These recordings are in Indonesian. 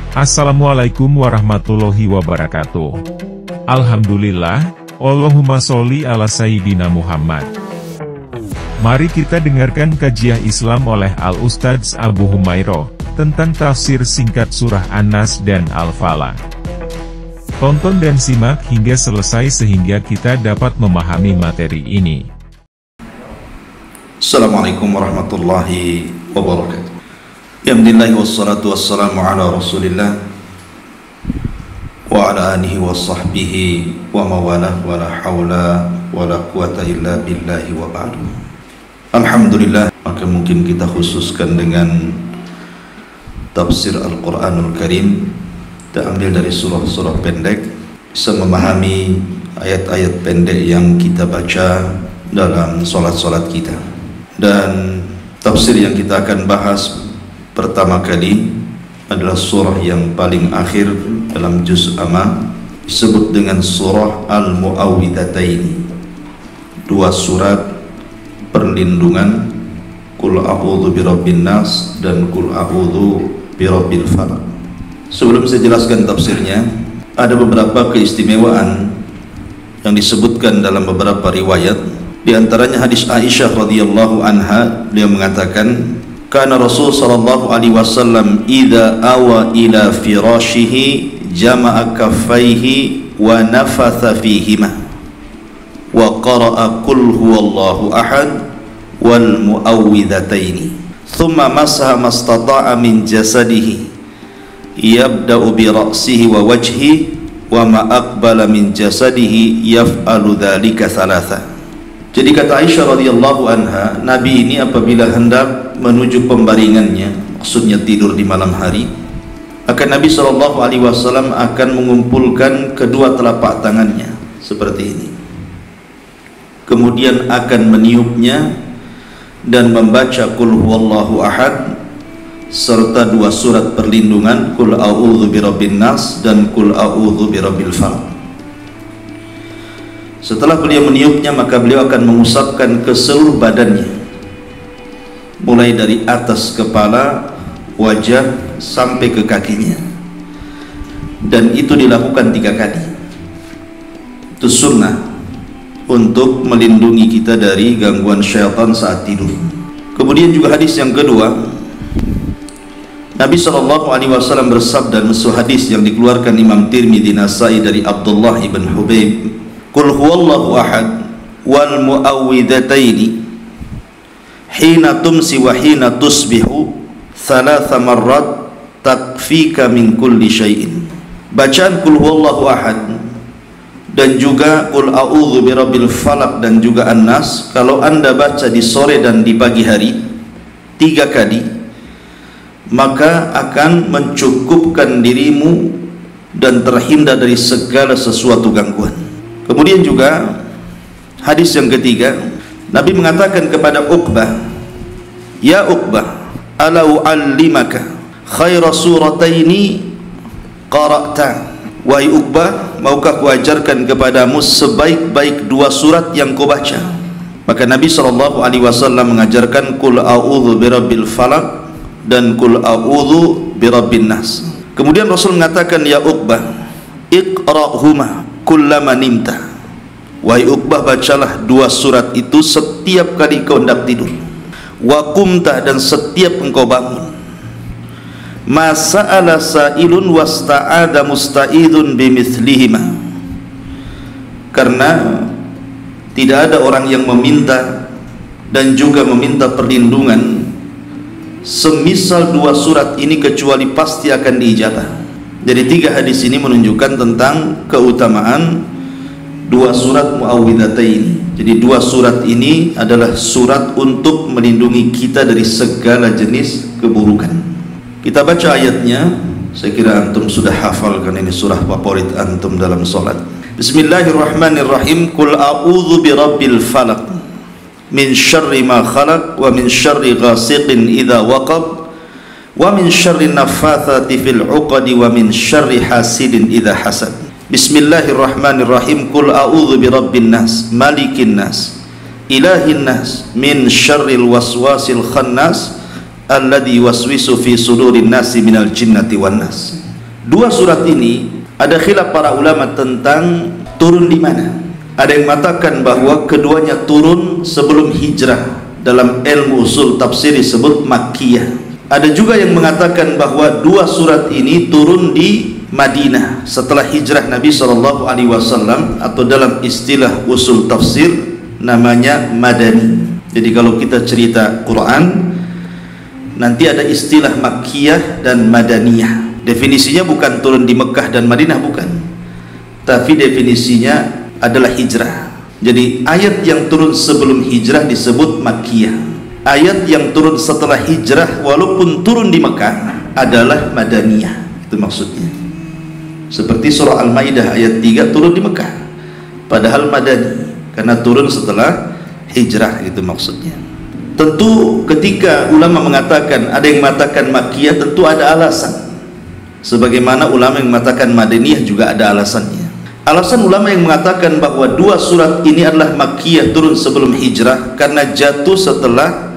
Assalamualaikum warahmatullahi wabarakatuh. Alhamdulillah, Allahumma sholli ala Sayyidina Muhammad. Mari kita dengarkan kajian Islam oleh Al-Ustadz Abu Humairah, tentang tafsir singkat surah An-Nas dan Al-Falaq. Tonton dan simak hingga selesai sehingga kita dapat memahami materi ini. Assalamualaikum warahmatullahi wabarakatuh. Alhamdulillah wassalatu wassalamu ala rasulillah wa ala alihi wa sahbihi wa mawalah wa la hawla wa la quwata illa billahi wa ba'du. Alhamdulillah, maka mungkin kita khususkan dengan tafsir Al-Quranul Karim. Kita ambil dari surah-surah pendek, bisa memahami ayat-ayat pendek yang kita baca dalam solat-solat kita. Dan tafsir yang kita akan bahas pertama kali adalah surah yang paling akhir dalam juz amma, disebut dengan surah Al-Mu'awwidhataini. Dua surat perlindungan, Qul a'udzu birabbin nas dan Qul a'udzu birabbil falaq. Sebelum saya jelaskan tafsirnya, ada beberapa keistimewaan yang disebutkan dalam beberapa riwayat. Di antaranya hadis Aisyah radhiyallahu anha, beliau mengatakan, kana Rasul sallallahu alaihi wasallam idza awa ila firashihi jama'a kaffaihi wa nafatha fihima wa qara'a qul huwallahu ahad wal mu'awwidhataini thumma masaha mastata'a min jasadihi yabda'u bi ra'sihi wa wajhihi wa ma aqbala min jasadihi yaf'alu dzalika thalatha. Jadi kata Aisyah radhiyallahu anha, Nabi ini apabila hendak menuju pembaringannya, maksudnya tidur di malam hari, akan Nabi SAW akan mengumpulkan kedua telapak tangannya seperti ini, kemudian akan meniupnya dan membaca Qul huwallahu ahad serta dua surat perlindungan, Qul a'udzu birabbin nas dan Qul a'udzu birabbil falaq. Setelah beliau meniupnya, maka beliau akan mengusapkan ke seluruh badannya, mulai dari atas kepala, wajah, sampai ke kakinya. Dan itu dilakukan 3 kali. Itu sunnah untuk melindungi kita dari gangguan syaitan saat tidur. Kemudian juga hadis yang kedua, Nabi SAW bersabda dalam sebuah hadis yang dikeluarkan Imam Tirmidzi, Nasai dari Abdullah ibn Hubaib, Qul huwallahu ahad wal mu'awwidhataini hina tumsi wa hina tusbihu thalatha marrat takfika min kulli syai'in. Bacaan Qul huwallahu ahad dan juga Qul a'udzu birabbil falaq dan juga An-Nas, kalau Anda baca di sore dan di pagi hari 3 kali, maka akan mencukupkan dirimu dan terhindar dari segala sesuatu gangguan. Kemudian juga hadis yang ketiga, Nabi mengatakan kepada Uqbah, ya Uqbah, ala u'allimaka khaira surataini qara'ta. Wahai Uqbah, maukah kuajarkan kepadamu sebaik-baik 2 surat yang kau baca? Maka Nabi SAW mengajarkan Qul a'udzu birabbil falaq dan Qul a'udzu birabbin nas. Kemudian Rasul mengatakan, ya Uqbah, iqra'huma kullama nimta. Wahai Uqbah, bacalah 2 surat itu setiap kali kau hendak tidur. Wa qumta, dan setiap engkau bangun. Ma sa'ala sa'ilun wasta'ada musta'idun bimithlihima. Karena tidak ada orang yang meminta dan juga meminta perlindungan semisal 2 surat ini kecuali pasti akan diijabah. Jadi 3 hadis ini menunjukkan tentang keutamaan 2 surat Mu'awwidhataini. Jadi 2 surat ini adalah surat untuk melindungi kita dari segala jenis keburukan. Kita baca ayatnya, saya kira antum sudah hafal kan, ini surah favorit antum dalam salat. Bismillahirrahmanirrahim. Qul a'udzu birabbil falaq min syarri ma khalaq wa min syarri ghasiqin idza waqab wa min syarri naffatsati fil 'uqadi wa min syarri hasidin idza hasad. Bismillahirrahmanirrahim. Qul a'udzu birabbin nas malikin nas ilahin nas min syarril waswasil khannas alladzi waswisu fi sudurin nasi minal jinnati wan nas. Dua surat ini ada khilaf para ulama tentang turun di mana. Ada yang mengatakan bahwa keduanya turun sebelum hijrah, dalam ilmu usul tafsir disebut Makkiyah. Ada juga yang mengatakan bahwa dua surat ini turun di Madinah setelah hijrah Nabi SAW, atau dalam istilah usul tafsir namanya Madani. Jadi kalau kita cerita Quran, nanti ada istilah Makkiyah dan Madaniyah. Definisinya bukan turun di Mekah dan Madinah, bukan, tapi definisinya adalah hijrah. Jadi ayat yang turun sebelum hijrah disebut Makkiyah. Ayat yang turun setelah hijrah walaupun turun di Mekah adalah Madaniyah. Itu maksudnya. Seperti surah Al-Maidah ayat 3 turun di Mekah, padahal Madani karena turun setelah hijrah. Itu maksudnya. Tentu ketika ulama mengatakan, ada yang mengatakan Makkiyah, tentu ada alasan. Sebagaimana ulama yang mengatakan Madaniyah juga ada alasannya. Alasan ulama yang mengatakan bahwa dua surat ini adalah Makkiyah, turun sebelum hijrah, karena jatuh setelah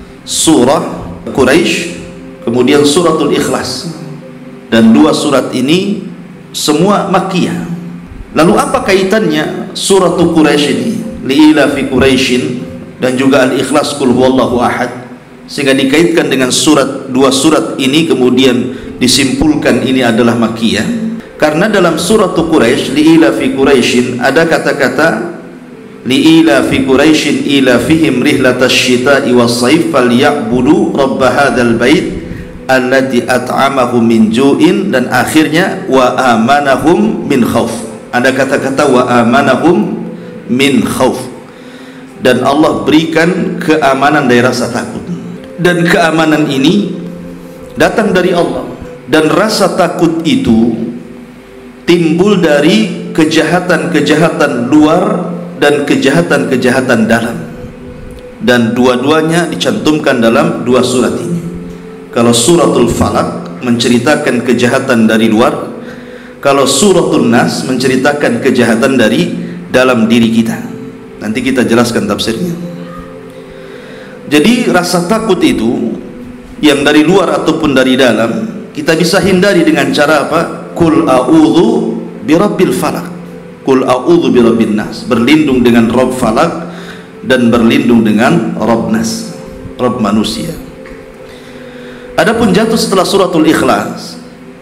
surah Quraisy, kemudian suratul Ikhlas, dan dua surat ini semua Makkiyah. Lalu apa kaitannya suratul Quraisy ini, liila fi Quraisyin, dan juga Al-Ikhlas, Qul huwallahu ahad, sehingga dikaitkan dengan dua surat ini, kemudian disimpulkan ini adalah Makkiyah? Karena dalam surat Quraisy, liila fi Quraisyin, ada kata-kata liila fi Quraisyin ila fihim rihlatash syita'i was-saif falyabudu rabb hadzal bait alladzi at'amahum min ju'in, dan akhirnya wa amanahum min khauf. Ada kata-kata wa amanahum min khauf, dan Allah berikan keamanan dari rasa takut. Dan keamanan ini datang dari Allah, dan rasa takut itu timbul dari kejahatan-kejahatan luar dan kejahatan-kejahatan dalam, dan dua-duanya dicantumkan dalam dua surat ini. Kalau suratul Falaq menceritakan kejahatan dari luar, kalau suratul Nas menceritakan kejahatan dari dalam diri kita. Nanti kita jelaskan tafsirnya. Jadi rasa takut itu yang dari luar ataupun dari dalam, kita bisa hindari dengan cara apa? Qul a'udzu birabbil falaq, qul a'udzu birabbin nas, berlindung dengan Rabb Falak dan berlindung dengan Rabb Nas, Rabb manusia. Adapun jatuh setelah suratul Ikhlas,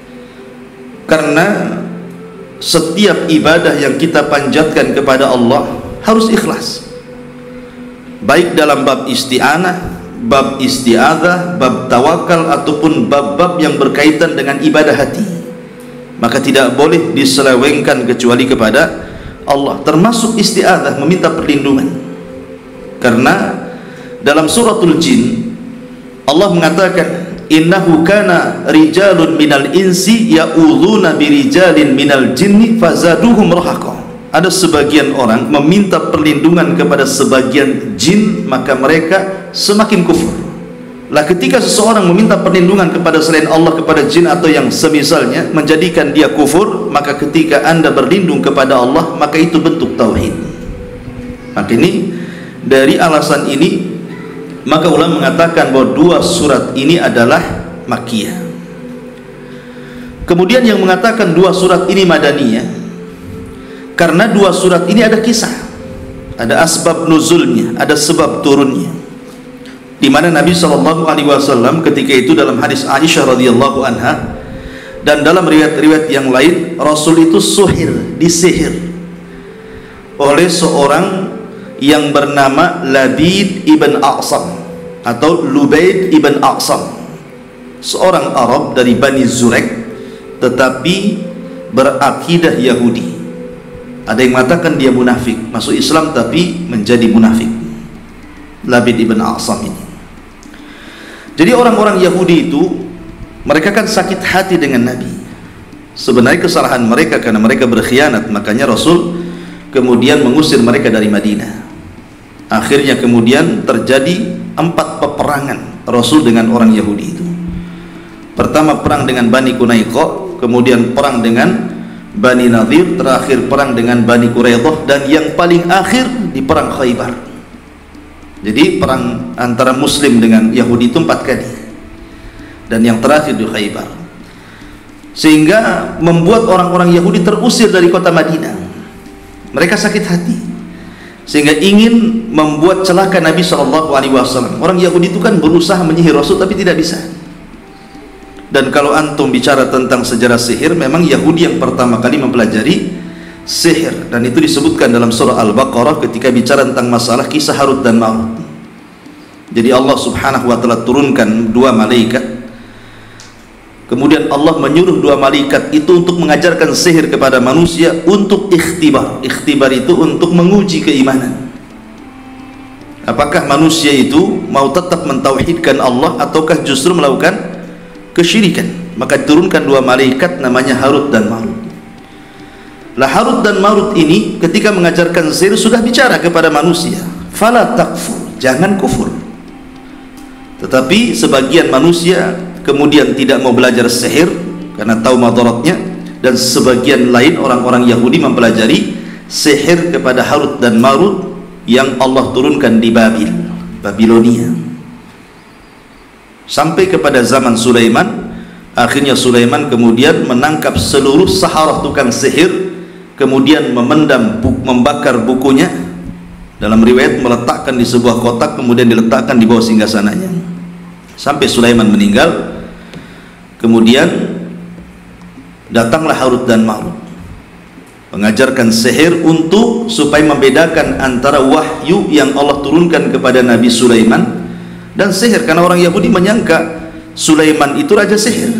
karena setiap ibadah yang kita panjatkan kepada Allah harus ikhlas, baik dalam bab isti'anah, bab isti'adzah, bab tawakal, ataupun bab-bab yang berkaitan dengan ibadah hati. Maka tidak boleh diselewengkan kecuali kepada Allah, termasuk isti'adzah, meminta perlindungan. Karena dalam suratul Jin Allah mengatakan, innahu kana rijalun minal insi ya'udzuuna birijalin minal jinni fazaduhum rahaqa. Ada sebagian orang meminta perlindungan kepada sebagian jin, maka mereka semakin kufur. Lah ketika seseorang meminta perlindungan kepada selain Allah, kepada jin atau yang semisalnya, menjadikan dia kufur, maka ketika Anda berlindung kepada Allah, maka itu bentuk tauhid. Maka ini, dari alasan ini, maka ulama mengatakan bahwa dua surat ini adalah Makkiyah. Kemudian yang mengatakan dua surat ini Madaniyah, karena dua surat ini ada kisah, ada asbab nuzulnya, ada sebab turunnya, di mana Nabi SAW ketika itu dalam hadis Aisyah radhiyallahu anha dan dalam riwayat-riwayat yang lain, Rasul itu disihir oleh seorang yang bernama Labid ibn Aqsam atau Lubaid ibn Aqsam, seorang Arab dari Bani Zurek tetapi berakidah Yahudi. Ada yang mengatakan dia munafik, masuk Islam tapi menjadi munafik, Labid ibn Aqsam ini. Jadi orang-orang Yahudi itu, mereka kan sakit hati dengan Nabi. Sebenarnya kesalahan mereka karena mereka berkhianat, makanya Rasul kemudian mengusir mereka dari Madinah. Akhirnya kemudian terjadi 4 peperangan Rasul dengan orang Yahudi itu. Pertama perang dengan Bani Qunaiqa, kemudian perang dengan Bani Nadir, terakhir perang dengan Bani Quraidah, dan yang paling akhir di perang Khaybar. Jadi perang antara Muslim dengan Yahudi itu 4 kali, dan yang terakhir di Khaybar. sehingga membuat orang-orang Yahudi terusir dari kota Madinah. Mereka sakit hati sehingga ingin membuat celaka Nabi SAW. Orang Yahudi itu kan berusaha menyihir Rasul tapi tidak bisa. Dan kalau antum bicara tentang sejarah sihir, memang Yahudi yang pertama kali mempelajari sihir, dan itu disebutkan dalam surah Al-Baqarah ketika bicara tentang masalah kisah Harut dan Marut. Jadi Allah Subhanahu wa taala turunkan dua malaikat, kemudian Allah menyuruh dua malaikat itu untuk mengajarkan sihir kepada manusia untuk ikhtibar. Ikhtibar itu untuk menguji keimanan. Apakah manusia itu mau tetap mentauhidkan Allah ataukah justru melakukan kesyirikan? Maka diturunkan dua malaikat namanya Harut dan Marut. Lah Harut dan Marut ini ketika mengajarkan sihir sudah bicara kepada manusia, fala takfur, jangan kufur. Tetapi sebagian manusia kemudian tidak mau belajar sihir karena tahu madaratnya, dan sebagian lain orang-orang Yahudi mempelajari sihir kepada Harut dan Marut yang Allah turunkan di Babilonia. Sampai kepada zaman Sulaiman. Akhirnya Sulaiman kemudian menangkap seluruh saharah tukang sihir, kemudian membakar bukunya. Dalam riwayat meletakkan di sebuah kotak, kemudian diletakkan di bawah singgasananya sampai Sulaiman meninggal. Kemudian datanglah Harut dan Marut mengajarkan sihir untuk supaya membedakan antara wahyu yang Allah turunkan kepada Nabi Sulaiman dan sihir, karena orang Yahudi menyangka Sulaiman itu raja sihir.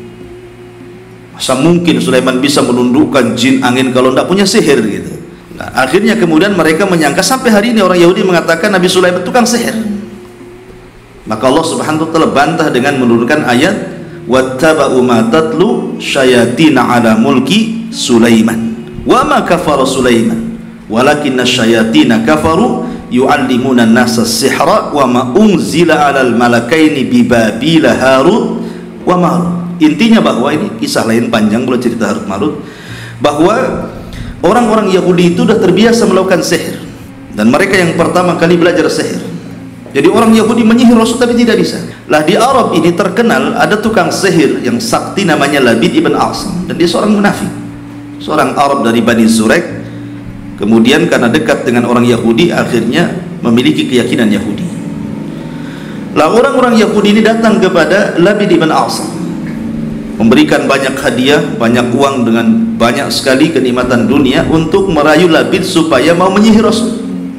Masa mungkin Sulaiman bisa menundukkan jin angin kalau tidak punya sihir gitu. Nah, akhirnya kemudian mereka menyangka, sampai hari ini orang Yahudi mengatakan Nabi Sulaiman tukang sihir. Maka Allah Subhanahu wa taala bantah dengan menurunkan ayat wattaba'u ma tatlu syayatin ala mulki Sulaiman wa ma kafara Sulaiman walakinna syayatin kafaru yu'allimuna an-nasa sihra wa ma unzila 'alal malakaini bi Babila Harut wa Marut. Intinya bahwa ini kisah lain panjang kalau cerita Harut Marut, bahwa orang-orang Yahudi itu sudah terbiasa melakukan sihir, dan mereka yang pertama kali belajar sihir. Jadi orang Yahudi menyihir Rasul tapi tidak bisa. Lah di Arab ini terkenal ada tukang sihir yang sakti namanya Labid ibn A'sam, dan dia seorang munafik, seorang Arab dari Bani Zurek. Kemudian karena dekat dengan orang Yahudi akhirnya memiliki keyakinan Yahudi. Lah orang-orang Yahudi ini datang kepada Labid ibn A'sam, memberikan banyak hadiah, banyak uang, dengan banyak sekali kenikmatan dunia untuk merayu Labid supaya mau menyihir Rasul.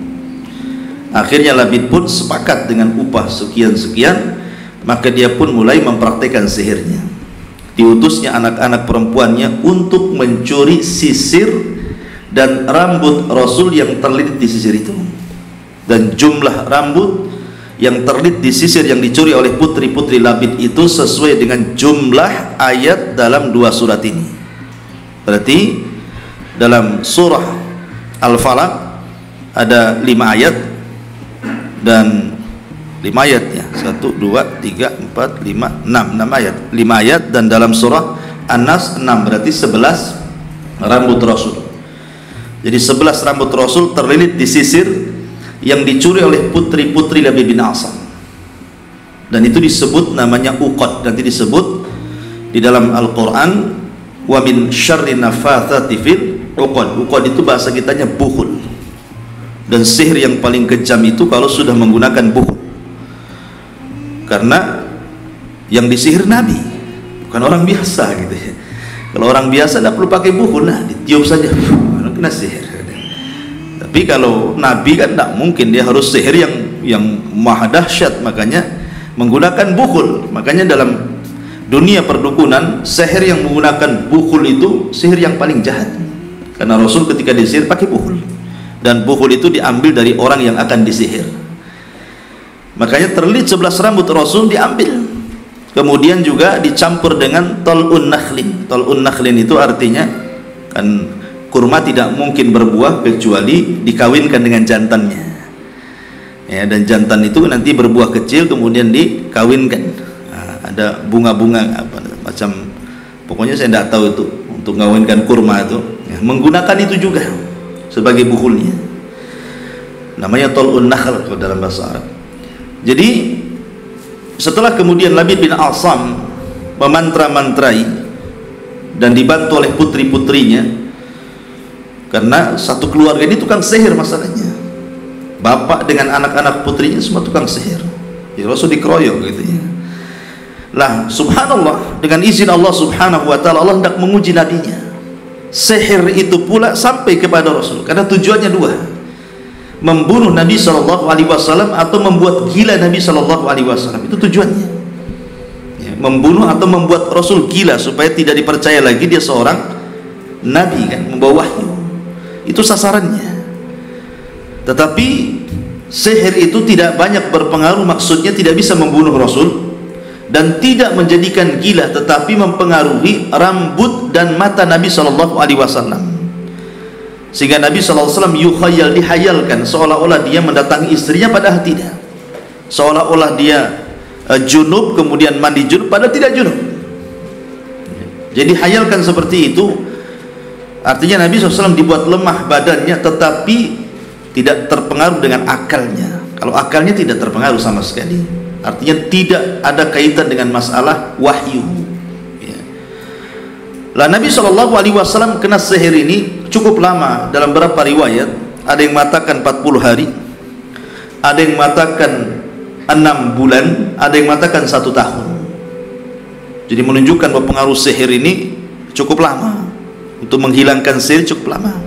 Akhirnya Labid pun sepakat dengan upah sekian-sekian, maka dia pun mulai mempraktekkan sihirnya. Diutusnya anak-anak perempuannya untuk mencuri sisir dan rambut Rasul yang terlilit di sisir itu. Dan jumlah rambut yang terlilit di sisir yang dicuri oleh putri-putri Labid itu sesuai dengan jumlah ayat dalam dua surat ini. Berarti dalam surah Al-Falaq ada 5 ayat, dan 5 ayat ya, 1, 2, 3, 4, 5, 6 ayat, 5 ayat. Dan dalam surah An-Nas 6, berarti 11 rambut Rasul. Jadi 11 rambut Rasul terlilit di sisir yang dicuri oleh putri-putri Labid bin A'sam, dan itu disebut namanya uqad. Nanti disebut di dalam Al-Quran wa min syarri nafathati fil uqad. Uqad itu bahasa kitanya bukhul, dan sihir yang paling kejam itu kalau sudah menggunakan bukhul, karena yang disihir Nabi, bukan orang biasa gitu ya. Kalau orang biasa tidak perlu pakai bukhul, nah ditiup saja kena sihir. Tapi kalau Nabi kan tidak mungkin, dia harus sihir yang maha dahsyat, makanya menggunakan bukhul. Makanya dalam dunia perdukunan, sihir yang menggunakan bukhul itu sihir yang paling jahat, karena Rasul ketika disihir pakai bukhul, dan bukhul itu diambil dari orang yang akan disihir. Makanya terlilit 11 rambut Rasul diambil, kemudian juga dicampur dengan tol'un nakhlin. Tol'un nakhlin itu artinya kan kurma tidak mungkin berbuah kecuali dikawinkan dengan jantannya ya, dan jantan itu nanti berbuah kecil kemudian dikawinkan. Nah, ada bunga-bunga apa macam, pokoknya saya tidak tahu itu untuk mengawinkan kurma itu ya, menggunakan itu juga sebagai bukhulnya, namanya tol'un nakhl dalam bahasa Arab. Jadi setelah kemudian Labid bin A'sam memantra-mantrai dan dibantu oleh putri-putrinya, karena satu keluarga ini tukang sihir masalahnya. Bapak dengan anak-anak putrinya semua tukang sihir. Ya, Rasul dikeroyok gitu ya. Lah, subhanallah, dengan izin Allah subhanahu wa ta'ala, Allah hendak menguji nabinya. Sihir itu pula sampai kepada Rasul, karena tujuannya dua: membunuh Nabi SAW atau membuat gila Nabi SAW. Itu tujuannya ya, membunuh atau membuat Rasul gila supaya tidak dipercaya lagi dia seorang Nabi, kan, membawa wahyu. Itu sasarannya. Tetapi sihir itu tidak banyak berpengaruh, maksudnya tidak bisa membunuh Rasul dan tidak menjadikan gila, tetapi mempengaruhi rambut dan mata Nabi SAW, sehingga Nabi SAW yukhayal, dihayalkan seolah-olah dia mendatangi istrinya, padahal tidak. Seolah-olah dia junub, kemudian mandi junub, padahal tidak junub. Jadi hayalkan seperti itu. Artinya Nabi SAW dibuat lemah badannya, tetapi tidak terpengaruh dengan akalnya. Kalau akalnya tidak terpengaruh sama sekali, artinya tidak ada kaitan dengan masalah wahyu ya. Lah, Nabi SAW kena sihir ini cukup lama. Dalam beberapa riwayat ada yang mengatakan 40 hari, ada yang mengatakan 6 bulan, ada yang mengatakan 1 tahun. Jadi menunjukkan bahwa pengaruh sihir ini cukup lama. Untuk menghilangkan sihir cukup lama.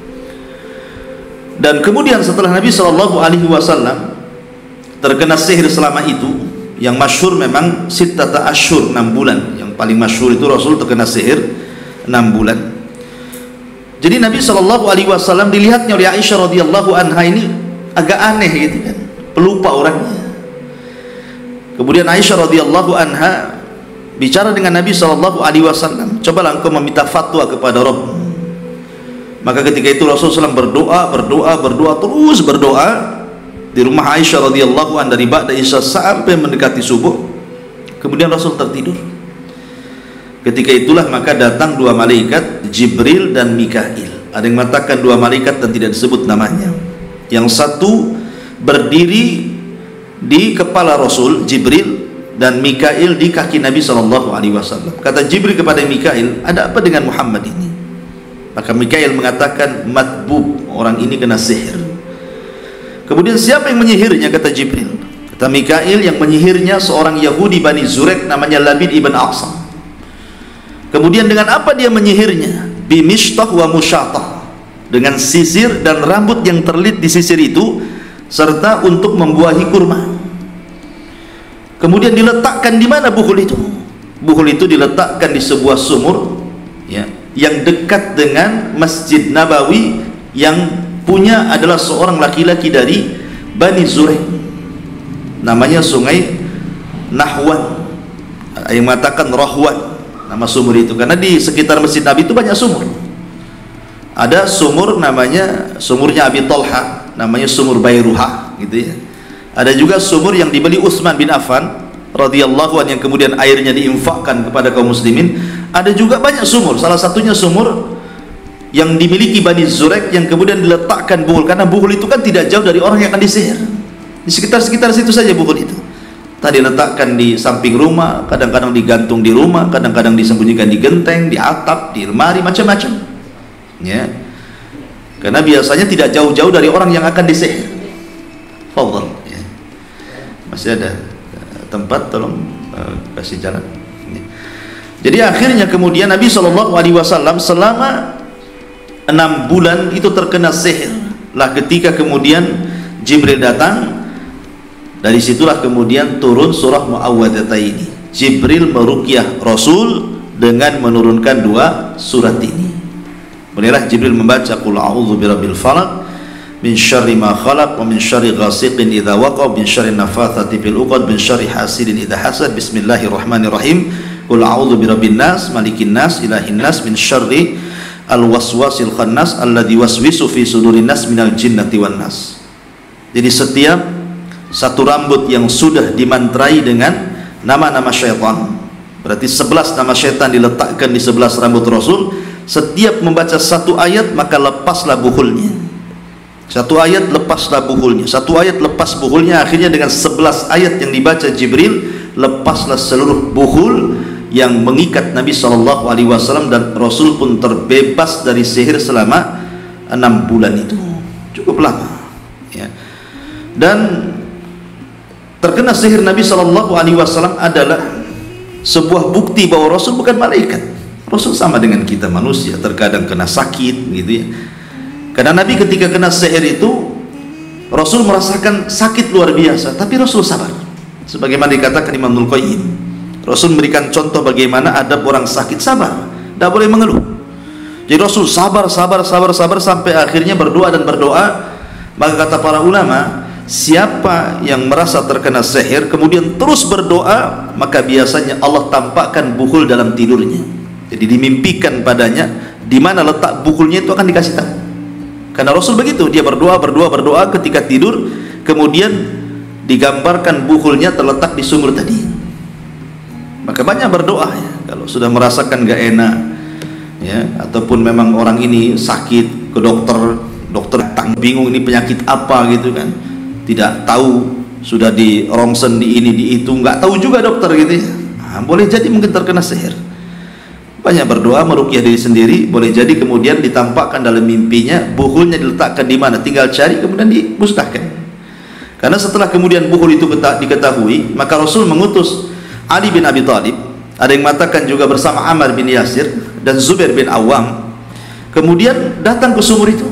Dan kemudian setelah Nabi SAW terkena sihir selama itu, yang masyhur memang sittata asyhur, 6 bulan. Yang paling masyhur itu Rasul terkena sihir 6 bulan. Jadi Nabi SAW dilihatnya oleh Aisyah radhiyallahu anha ini agak aneh gitu kan, pelupa orangnya. Kemudian Aisyah radhiyallahu anha bicara dengan Nabi SAW, cobalah engkau meminta fatwa kepada Rabb. Maka ketika itu Rasulullah SAW berdoa, terus berdoa di rumah Aisyah radhiyallahu anha dari ba'da isya sampai mendekati subuh. Kemudian Rasul tertidur. Ketika itulah maka datang 2 malaikat, Jibril dan Mikail. Ada yang mengatakan 2 malaikat dan tidak disebut namanya. Yang satu berdiri di kepala Rasul, Jibril, dan Mikail di kaki Nabi SAW. Kata Jibril kepada Mikail, ada apa dengan Muhammad ini? Maka Mikail mengatakan, matbub, orang ini kena sihir. Kemudian siapa yang menyihirnya? Kata Jibril. Kata Mikail, yang menyihirnya seorang Yahudi Bani Zurek namanya Labid ibn Aqsam. Kemudian dengan apa dia menyihirnya? Bimishtah wa musyatah, dengan sisir dan rambut yang terlit di sisir itu, serta untuk membuahi kurma. Kemudian diletakkan di mana buhul itu? Buhul itu diletakkan di sebuah sumur ya, yang dekat dengan Masjid Nabawi, yang punya adalah seorang laki-laki dari Bani Zurek, namanya Sungai Nahwan. Yang mengatakan Rahwan nama sumur itu, karena di sekitar Masjid Nabi itu banyak sumur. Ada sumur namanya sumurnya Abi Talha, namanya sumur Bayruha gitu ya. Ada juga sumur yang dibeli Utsman bin Affan radhiyallahu anhu, yang kemudian airnya diinfakkan kepada kaum muslimin. Ada juga banyak sumur, salah satunya sumur yang dimiliki Bani Zurek, yang kemudian diletakkan buhul, karena buhul itu kan tidak jauh dari orang yang akan disihir. Di sekitar situ saja buhul itu. Tadi letakkan di samping rumah, kadang-kadang digantung di rumah, kadang-kadang disembunyikan di genteng, di atap, di lemari, macam-macam ya. Karena biasanya tidak jauh-jauh dari orang yang akan disihir. Fadhal ya. Masih ada tempat, tolong kasih jalan ya. Jadi akhirnya kemudian Nabi SAW selama 6 bulan itu terkena sihir. Lah ketika kemudian Jibril datang, dari situlah kemudian turun surah Mu'awwadataini. Jibril meruqyah Rasul dengan menurunkan 2 surat ini. Mulailah Jibril membaca qul a'udzu birabbil falaq min syarri ma khalaq wa min syarri ghasiqin idza waqa min syarri nafathati fil 'uqad min syarri hasidin idza hasad. Bismillahirrahmanirrahim. Qul a'udzu birabbin nas malikin nas ilahin nas min syarri al-waswasil khannas alladzi waswisu fi sudurin nas minal jinnati wan nas. Jadi setiap satu rambut yang sudah dimantrai dengan nama-nama syaitan, berarti 11 nama syaitan diletakkan di 11 rambut Rasul. Setiap membaca satu ayat maka lepaslah buhulnya. Satu ayat lepaslah buhulnya. Satu ayat lepas buhulnya. Akhirnya dengan 11 ayat yang dibaca Jibril, lepaslah seluruh buhul yang mengikat Nabi SAW, dan Rasul pun terbebas dari sihir selama 6 bulan itu. Cukup lama ya. Dan terkena sihir Nabi SAW adalah sebuah bukti bahwa Rasul bukan malaikat. Rasul sama dengan kita manusia, terkadang kena sakit gitu ya. Karena Nabi ketika kena sihir itu Rasul merasakan sakit luar biasa, tapi Rasul sabar. Sebagaimana dikatakan Imam Ibnul Qayyim, Rasul memberikan contoh bagaimana adab orang sakit, sabar, tidak boleh mengeluh. Jadi Rasul sabar sampai akhirnya berdoa dan berdoa. Maka kata para ulama, siapa yang merasa terkena sihir kemudian terus berdoa, maka biasanya Allah tampakkan buhul dalam tidurnya. Jadi dimimpikan padanya di mana letak buhulnya, itu akan dikasih tahu. Karena Rasul begitu, dia berdoa ketika tidur, kemudian digambarkan buhulnya terletak di sumur tadi. Maka banyak berdoa ya, kalau sudah merasakan gak enak ya, ataupun memang orang ini sakit, ke dokter bingung ini penyakit apa gitu kan, tidak tahu, sudah di rongsen, di ini, di itu, nggak tahu juga dokter gitu ya. Nah, boleh jadi mungkin terkena sihir. Banyak berdoa, meruqyah diri sendiri, boleh jadi kemudian ditampakkan dalam mimpinya buhulnya diletakkan di mana, tinggal cari kemudian dimusnahkan. Karena setelah kemudian buhul itu diketahui, maka Rasul mengutus Ali bin Abi Thalib, ada yang mengatakan juga bersama Ammar bin Yasir dan Zubair bin Awam, kemudian datang ke sumur itu.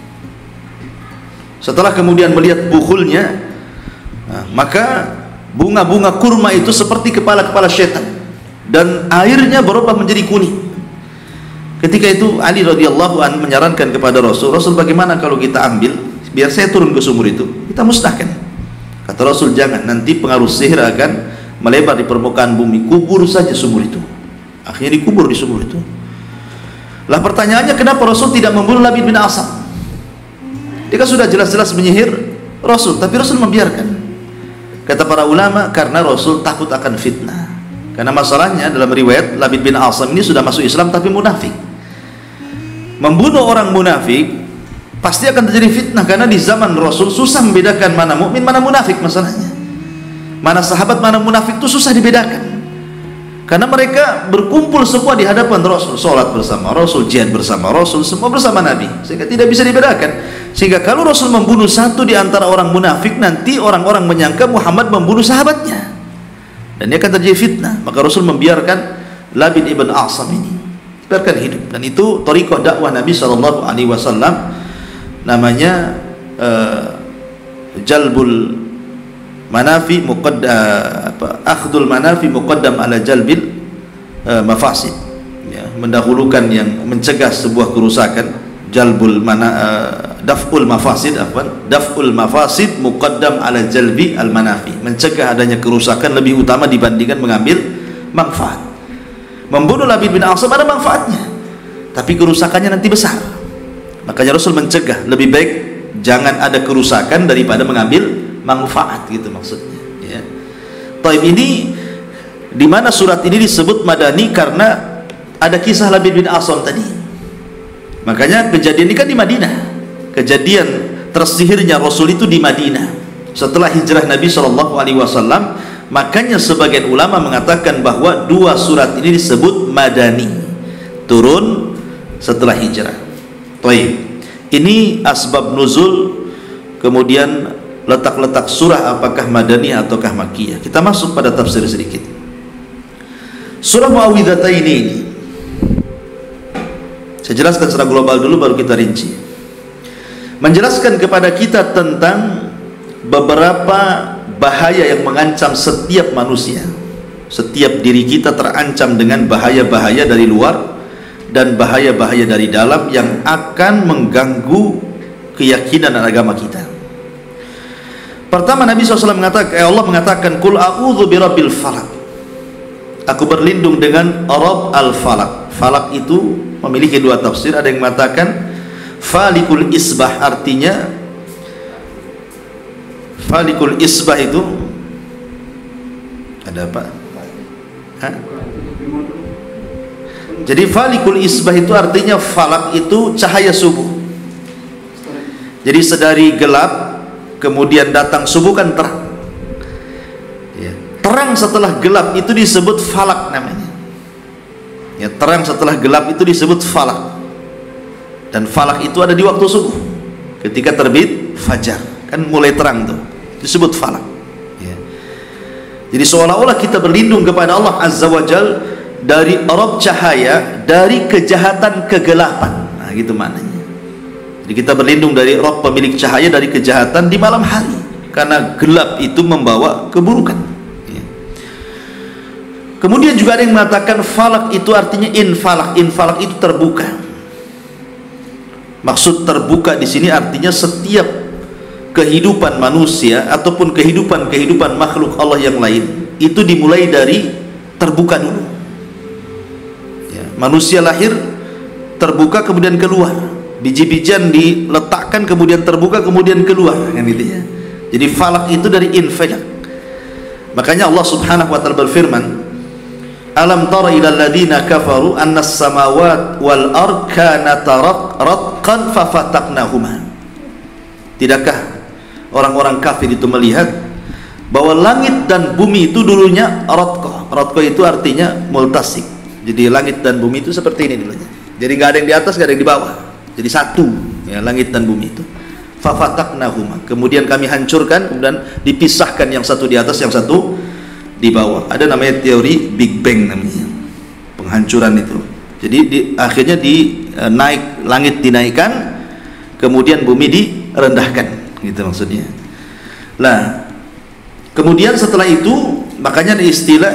Setelah kemudian melihat buhulnya, maka bunga-bunga kurma itu seperti kepala-kepala syaitan, dan airnya berubah menjadi kuning. Ketika itu Ali radhiyallahu anhu menyarankan kepada Rasul, bagaimana kalau kita ambil, biar saya turun ke sumur itu, kita musnahkan. Kata Rasul, jangan, nanti pengaruh sihir akan melebar di permukaan bumi, kubur saja sumur itu. Akhirnya dikubur di sumur itu. Lah pertanyaannya, kenapa Rasul tidak membunuh Labid bin Asam? Dia kan sudah jelas-jelas menyihir Rasul, tapi Rasul membiarkan. Kata para ulama, karena Rasul takut akan fitnah. Karena masalahnya dalam riwayat, Labid bin Asam ini sudah masuk Islam tapi munafik. Membunuh orang munafik pasti akan terjadi fitnah, karena di zaman Rasul susah membedakan mana mukmin, mana munafik. Masalahnya mana sahabat, mana munafik itu susah dibedakan, karena mereka berkumpul semua di hadapan Rasul, sholat bersama Rasul, jihad bersama Rasul, semua bersama Nabi, sehingga tidak bisa dibedakan. Sehingga kalau Rasul membunuh satu di antara orang munafik, nanti orang-orang menyangka Muhammad membunuh sahabatnya, dan dia akan terjadi fitnah. Maka Rasul membiarkan Labid ibn Asam ini, biarkan hidup. Dan itu thariqah dakwah Nabi SAW, namanya jalbul manafi akhdul manafi muqaddam ala jalbil mafasid ya, mendahulukan yang mencegah sebuah kerusakan. Daf'ul mafasid muqaddam ala jalbi al manafi, mencegah adanya kerusakan lebih utama dibandingkan mengambil manfaat. Membunuh Labid bin Asam ada manfaatnya, tapi kerusakannya nanti besar. Makanya Rasul mencegah, lebih baik jangan ada kerusakan daripada mengambil manfaat, gitu maksudnya ya. Taib ini, di mana surat ini disebut madani karena ada kisah Labid bin Asam tadi. Makanya kejadian ini kan di Madinah, kejadian tersihirnya Rasul itu di Madinah setelah hijrah Nabi SAW. Makanya sebagian ulama mengatakan bahwa dua surat ini disebut madani, turun setelah hijrah. Taib, ini asbab nuzul, kemudian letak-letak surah apakah madani ataukah makkiyah. Kita masuk pada tafsir sedikit. Surah Muawwidhataini ini saya jelaskan secara global dulu, baru kita rinci. Menjelaskan kepada kita tentang beberapa bahaya yang mengancam setiap manusia. Setiap diri kita terancam dengan bahaya-bahaya dari luar dan bahaya-bahaya dari dalam yang akan mengganggu keyakinan dan agama kita. Pertama, Nabi SAW mengatakan, Allah mengatakan, Qul a'udzu birabbil falaq. Aku berlindung dengan Rabb al-Falaq. Falak itu memiliki dua tafsir. Ada yang mengatakan falikul isbah, artinya falikul isbah itu ada apa? Jadi falikul isbah itu artinya, falak itu cahaya subuh. Jadi sedari gelap kemudian datang subuh kan terang ya. Terang setelah gelap itu disebut falak namanya. Ya, terang setelah gelap itu disebut falak. Dan falak itu ada di waktu subuh. Ketika terbit fajar, kan mulai terang tuh. Disebut falak. Ya. Jadi seolah-olah kita berlindung kepada Allah Azza wa Jal dari Rob cahaya, dari kejahatan kegelapan. Nah, gitu maknanya. Jadi kita berlindung dari Rob pemilik cahaya dari kejahatan di malam hari. Karena gelap itu membawa keburukan. Ya. Kemudian juga ada yang mengatakan falak itu artinya infalak. Infalak itu terbuka. Maksud terbuka di sini artinya setiap kehidupan manusia ataupun kehidupan makhluk Allah yang lain itu dimulai dari terbuka dulu. Ya, manusia lahir terbuka kemudian keluar, biji-bijian diletakkan kemudian terbuka kemudian keluar, kan gitu ya. Jadi falak itu dari infalak. Makanya Allah Subhanahu wa taala berfirman, alam tara ila alladziina kafaru anna as-samawati wal ard kanata ratqan fafataqnahuma. Tidakkah orang-orang kafir itu melihat bahwa langit dan bumi itu dulunya ratqa. Ratqa itu artinya multasik. Jadi langit dan bumi itu seperti ini dulunya. Jadi enggak ada yang di atas, enggak ada yang di bawah. Jadi satu, ya, langit dan bumi itu. Fafataqnahuma. Kemudian kami hancurkan, kemudian dipisahkan yang satu di atas, yang satu di bawah. Ada namanya teori Big Bang namanya, penghancuran itu. Jadi akhirnya langit dinaikkan, kemudian bumi direndahkan, gitu maksudnya. Nah, kemudian setelah itu makanya ada istilah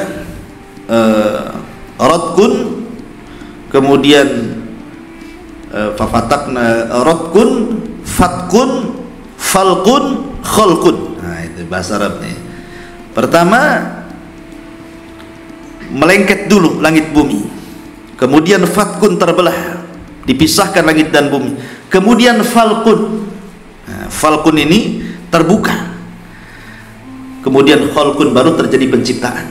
radkun, kemudian fafataqna radkun, fatkun, falkun, khalkun. Nah, itu bahasa Arabnya. Pertama melengket dulu langit bumi, kemudian fatkun terbelah, dipisahkan langit dan bumi, kemudian falkun. Nah, falkun ini terbuka, kemudian khalkun baru terjadi penciptaan.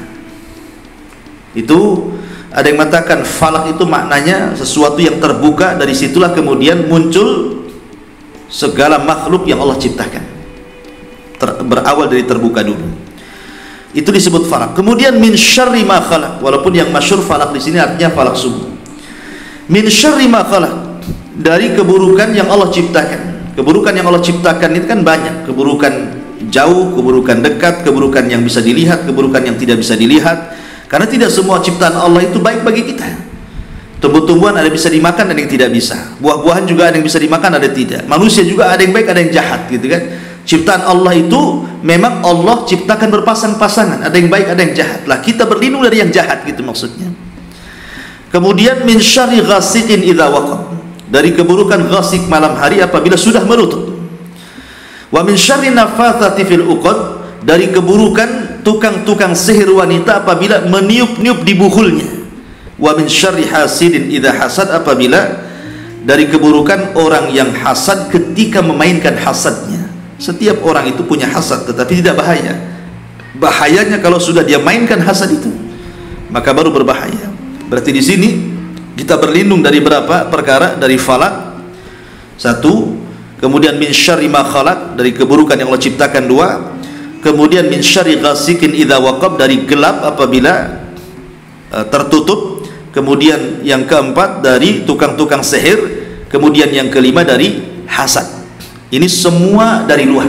Itu ada yang mengatakan falak itu maknanya sesuatu yang terbuka, dari situlah kemudian muncul segala makhluk yang Allah ciptakan. Berawal dari terbuka dulu. Itu disebut falak. Kemudian min syarri ma khalaq, walaupun yang masyhur falak di sini artinya falak subuh. Min syarri ma khalaq, dari keburukan yang Allah ciptakan. Keburukan yang Allah ciptakan itu kan banyak. Keburukan jauh, keburukan dekat, keburukan yang bisa dilihat, keburukan yang tidak bisa dilihat. Karena tidak semua ciptaan Allah itu baik bagi kita. Tumbuh-tumbuhan ada yang bisa dimakan, ada yang tidak bisa. Buah-buahan juga ada yang bisa dimakan, ada yang tidak. Manusia juga ada yang baik, ada yang jahat, gitu kan. Ciptaan Allah itu memang Allah ciptakan berpasang-pasangan, ada yang baik, ada yang jahat. Lah kita berlindung dari yang jahat, gitu maksudnya. Kemudian min syarri ghasiqin idza waqab, dari keburukan ghasik malam hari apabila sudah menutup. Wa min syarri nafatsati fil uqad, dari keburukan tukang-tukang sihir wanita apabila meniup-niup di buhulnya. Wa min syarri hasidin idza hasad, apabila dari keburukan orang yang hasad ketika memainkan hasadnya. Setiap orang itu punya hasad, tetapi tidak bahaya. Bahayanya kalau sudah dia mainkan hasad itu, maka baru berbahaya. Berarti di sini kita berlindung dari berapa perkara? Dari falak satu, kemudian min syarri ma khalaq, dari keburukan yang Allah ciptakan dua, kemudian min syarri ghasikin idza waqab, dari gelap apabila tertutup, kemudian yang keempat dari tukang-tukang sihir, kemudian yang kelima dari hasad. Ini semua dari luar.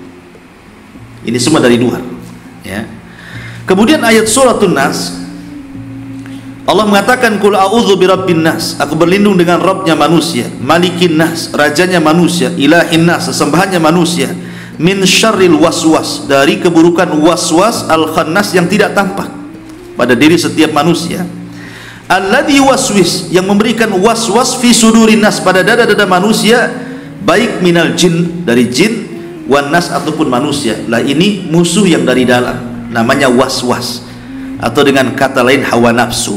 Ini semua dari luar, ya. Kemudian ayat suratun Nas, Allah mengatakan qul a'udzu birabbin nas, aku berlindung dengan Rabbnya manusia, Malikin nas, rajanya manusia, Ilahin nas, sesembahannya manusia, min syarril waswas, dari keburukan waswas al-khannas yang tidak tampak pada diri setiap manusia, alladzi waswis, yang memberikan waswas fi sudurin nas, pada dada-dada manusia, baik minal jin, dari jin, wan nas, ataupun manusia. Lah ini musuh yang dari dalam, namanya waswas, atau dengan kata lain hawa nafsu.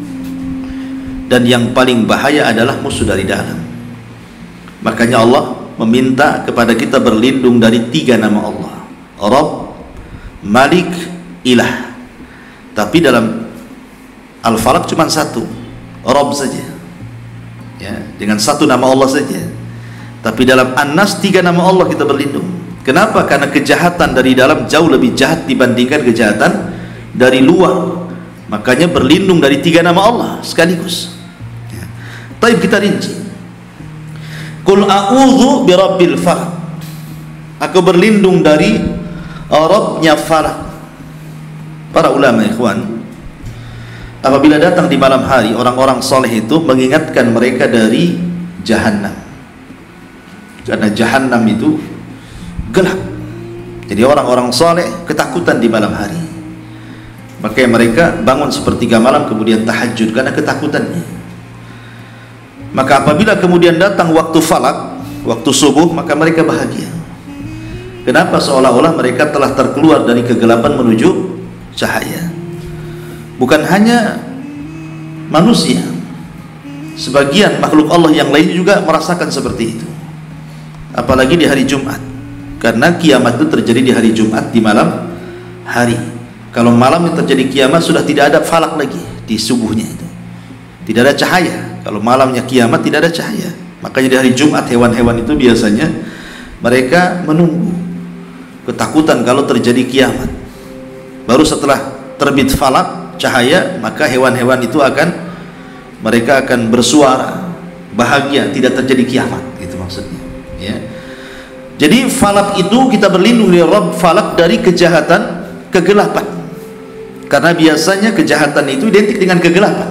Dan yang paling bahaya adalah musuh dari dalam. Makanya Allah meminta kepada kita berlindung dari tiga nama Allah: Rabb, Malik, Ilah. Tapi dalam Al-Falaq cuma satu, Rabb saja, ya, dengan satu nama Allah saja. Tapi dalam An-Nas tiga nama Allah kita berlindung. Kenapa? Karena kejahatan dari dalam jauh lebih jahat dibandingkan kejahatan dari luar. Makanya berlindung dari 3 nama Allah sekaligus. Ya. Tapi kita rinci. Qul a'udzu birabbil falaq. Aku berlindung dari Rabbnya falak. Para ulama ikhwan, apabila datang di malam hari, orang-orang soleh itu mengingatkan mereka dari Jahannam, karena Jahannam itu gelap. Jadi orang-orang soleh ketakutan di malam hari, makanya mereka bangun sepertiga malam kemudian tahajud karena ketakutannya. Maka apabila kemudian datang waktu falak, waktu subuh, maka mereka bahagia. Kenapa? Seolah-olah mereka telah terkeluar dari kegelapan menuju cahaya. Bukan hanya manusia, sebagian makhluk Allah yang lain juga merasakan seperti itu. Apalagi di hari Jumat, karena kiamat itu terjadi di hari Jumat, di malam hari. Kalau malam yang terjadi kiamat sudah tidak ada falak lagi di subuhnya itu, tidak ada cahaya. Kalau malamnya kiamat tidak ada cahaya. Makanya di hari Jumat hewan-hewan itu biasanya mereka menunggu, ketakutan kalau terjadi kiamat. Baru setelah terbit falak cahaya, maka hewan-hewan itu mereka akan bersuara bahagia, tidak terjadi kiamat, gitu maksudnya ya. Jadi falak itu kita berlindung dari Rabb falak dari kejahatan, kegelapan, karena biasanya kejahatan itu identik dengan kegelapan.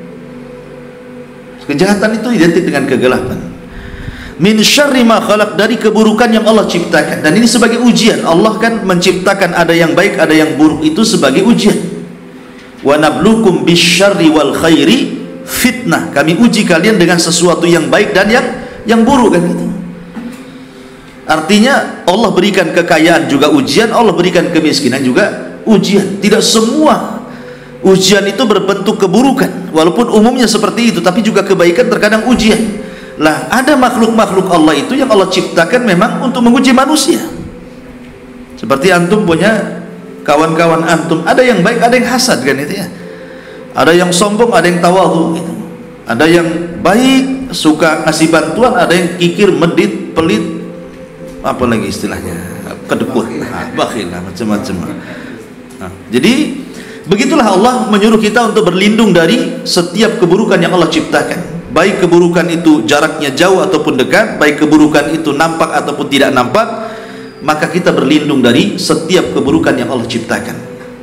Kejahatan itu identik dengan kegelapan. Min syarri ma khalaq, dari keburukan yang Allah ciptakan. Dan ini sebagai ujian. Allah kan menciptakan ada yang baik, ada yang buruk, itu sebagai ujian. Wa nablukum bisyarri wal khairi fitnah. Kami uji kalian dengan sesuatu yang baik dan yang buruk, kan gitu. Artinya Allah berikan kekayaan juga ujian, Allah berikan kemiskinan juga ujian. Tidak semua ujian itu berbentuk keburukan, walaupun umumnya seperti itu, tapi juga kebaikan terkadang ujian. Lah, ada makhluk-makhluk Allah itu yang Allah ciptakan memang untuk menguji manusia. Seperti antum punya kawan-kawan antum, ada yang baik, ada yang hasad, kan itu ya. Ada yang sombong, ada yang tawadhu gitu. Ada yang baik, suka ngasih bantuan, ada yang kikir, medit, pelit, apa lagi istilahnya, kedekut, bakhil, macam-macam. Nah, jadi begitulah Allah menyuruh kita untuk berlindung dari setiap keburukan yang Allah ciptakan. Baik keburukan itu jaraknya jauh ataupun dekat, baik keburukan itu nampak ataupun tidak nampak, maka kita berlindung dari setiap keburukan yang Allah ciptakan.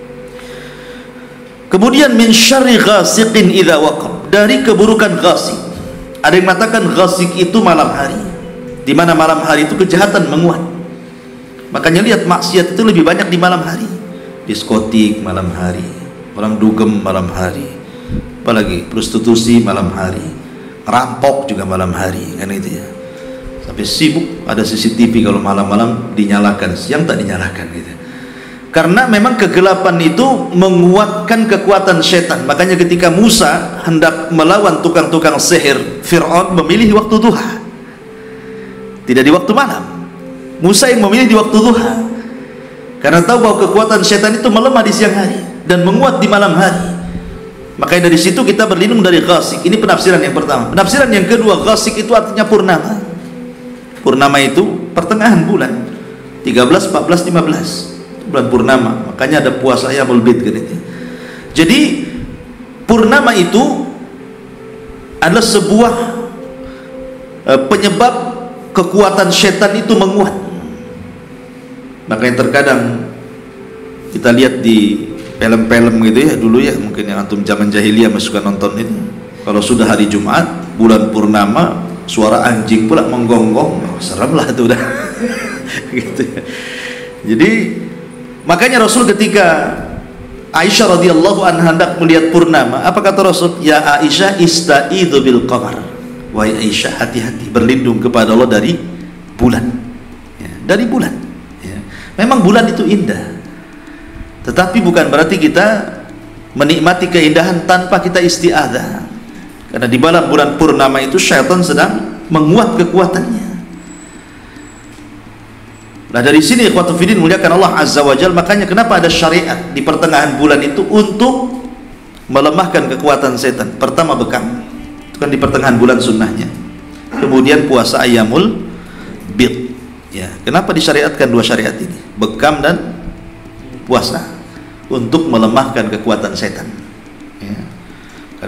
Kemudian min syarri ghasiqin idza waqab, dari keburukan ghasik. Ada yang mengatakan ghasik itu malam hari, di mana malam hari itu kejahatan menguat. Makanya lihat maksiat itu lebih banyak di malam hari. Diskotik malam hari, orang dugem malam hari, apalagi prostitusi malam hari, rampok juga malam hari, kan itu ya. Sampai sibuk ada CCTV kalau malam-malam dinyalakan, siang tak dinyalakan gitu. Karena memang kegelapan itu menguatkan kekuatan setan. Makanya ketika Musa hendak melawan tukang-tukang sihir Fir'aun, memilih di waktu duha, tidak di waktu malam. Musa yang memilih di waktu duha, karena tahu bahwa kekuatan setan itu melemah di siang hari dan menguat di malam hari. Makanya dari situ kita berlindung dari ghasik. Ini penafsiran yang pertama. Penafsiran yang kedua, ghasik itu artinya purnama. Purnama itu pertengahan bulan 13, 14, 15, bulan purnama. Makanya ada puasa Ayyamul Bid gitu. Jadi purnama itu adalah sebuah penyebab kekuatan setan itu menguat. Makanya terkadang kita lihat di film-film gitu ya dulu ya, mungkin yang antum zaman jahiliyah masih suka nonton itu, kalau sudah hari Jumat bulan purnama, suara anjing pula menggonggong, serem lah itu udah gitu ya. Jadi makanya Rasul ketika Aisyah radhiyallahu anha hendak melihat purnama, apa kata Rasul? Ya Aisyah, ista'idzu bil qamar. Wahai Aisyah, hati-hati, berlindung kepada Allah dari bulan ya, dari bulan ya. Memang bulan itu indah, tetapi bukan berarti kita menikmati keindahan tanpa kita isti'adzah. Karena di malam bulan purnama itu syaitan sedang menguat kekuatannya. Nah dari sini ikhwatu fiddin muliakan Allah azza wa jalla. Makanya kenapa ada syariat di pertengahan bulan itu untuk melemahkan kekuatan setan. Pertama bekam, itu kan di pertengahan bulan sunnahnya. Kemudian puasa Ayyamul Bid ya. Kenapa disyariatkan dua syariat ini, bekam dan puasa? Untuk melemahkan kekuatan setan.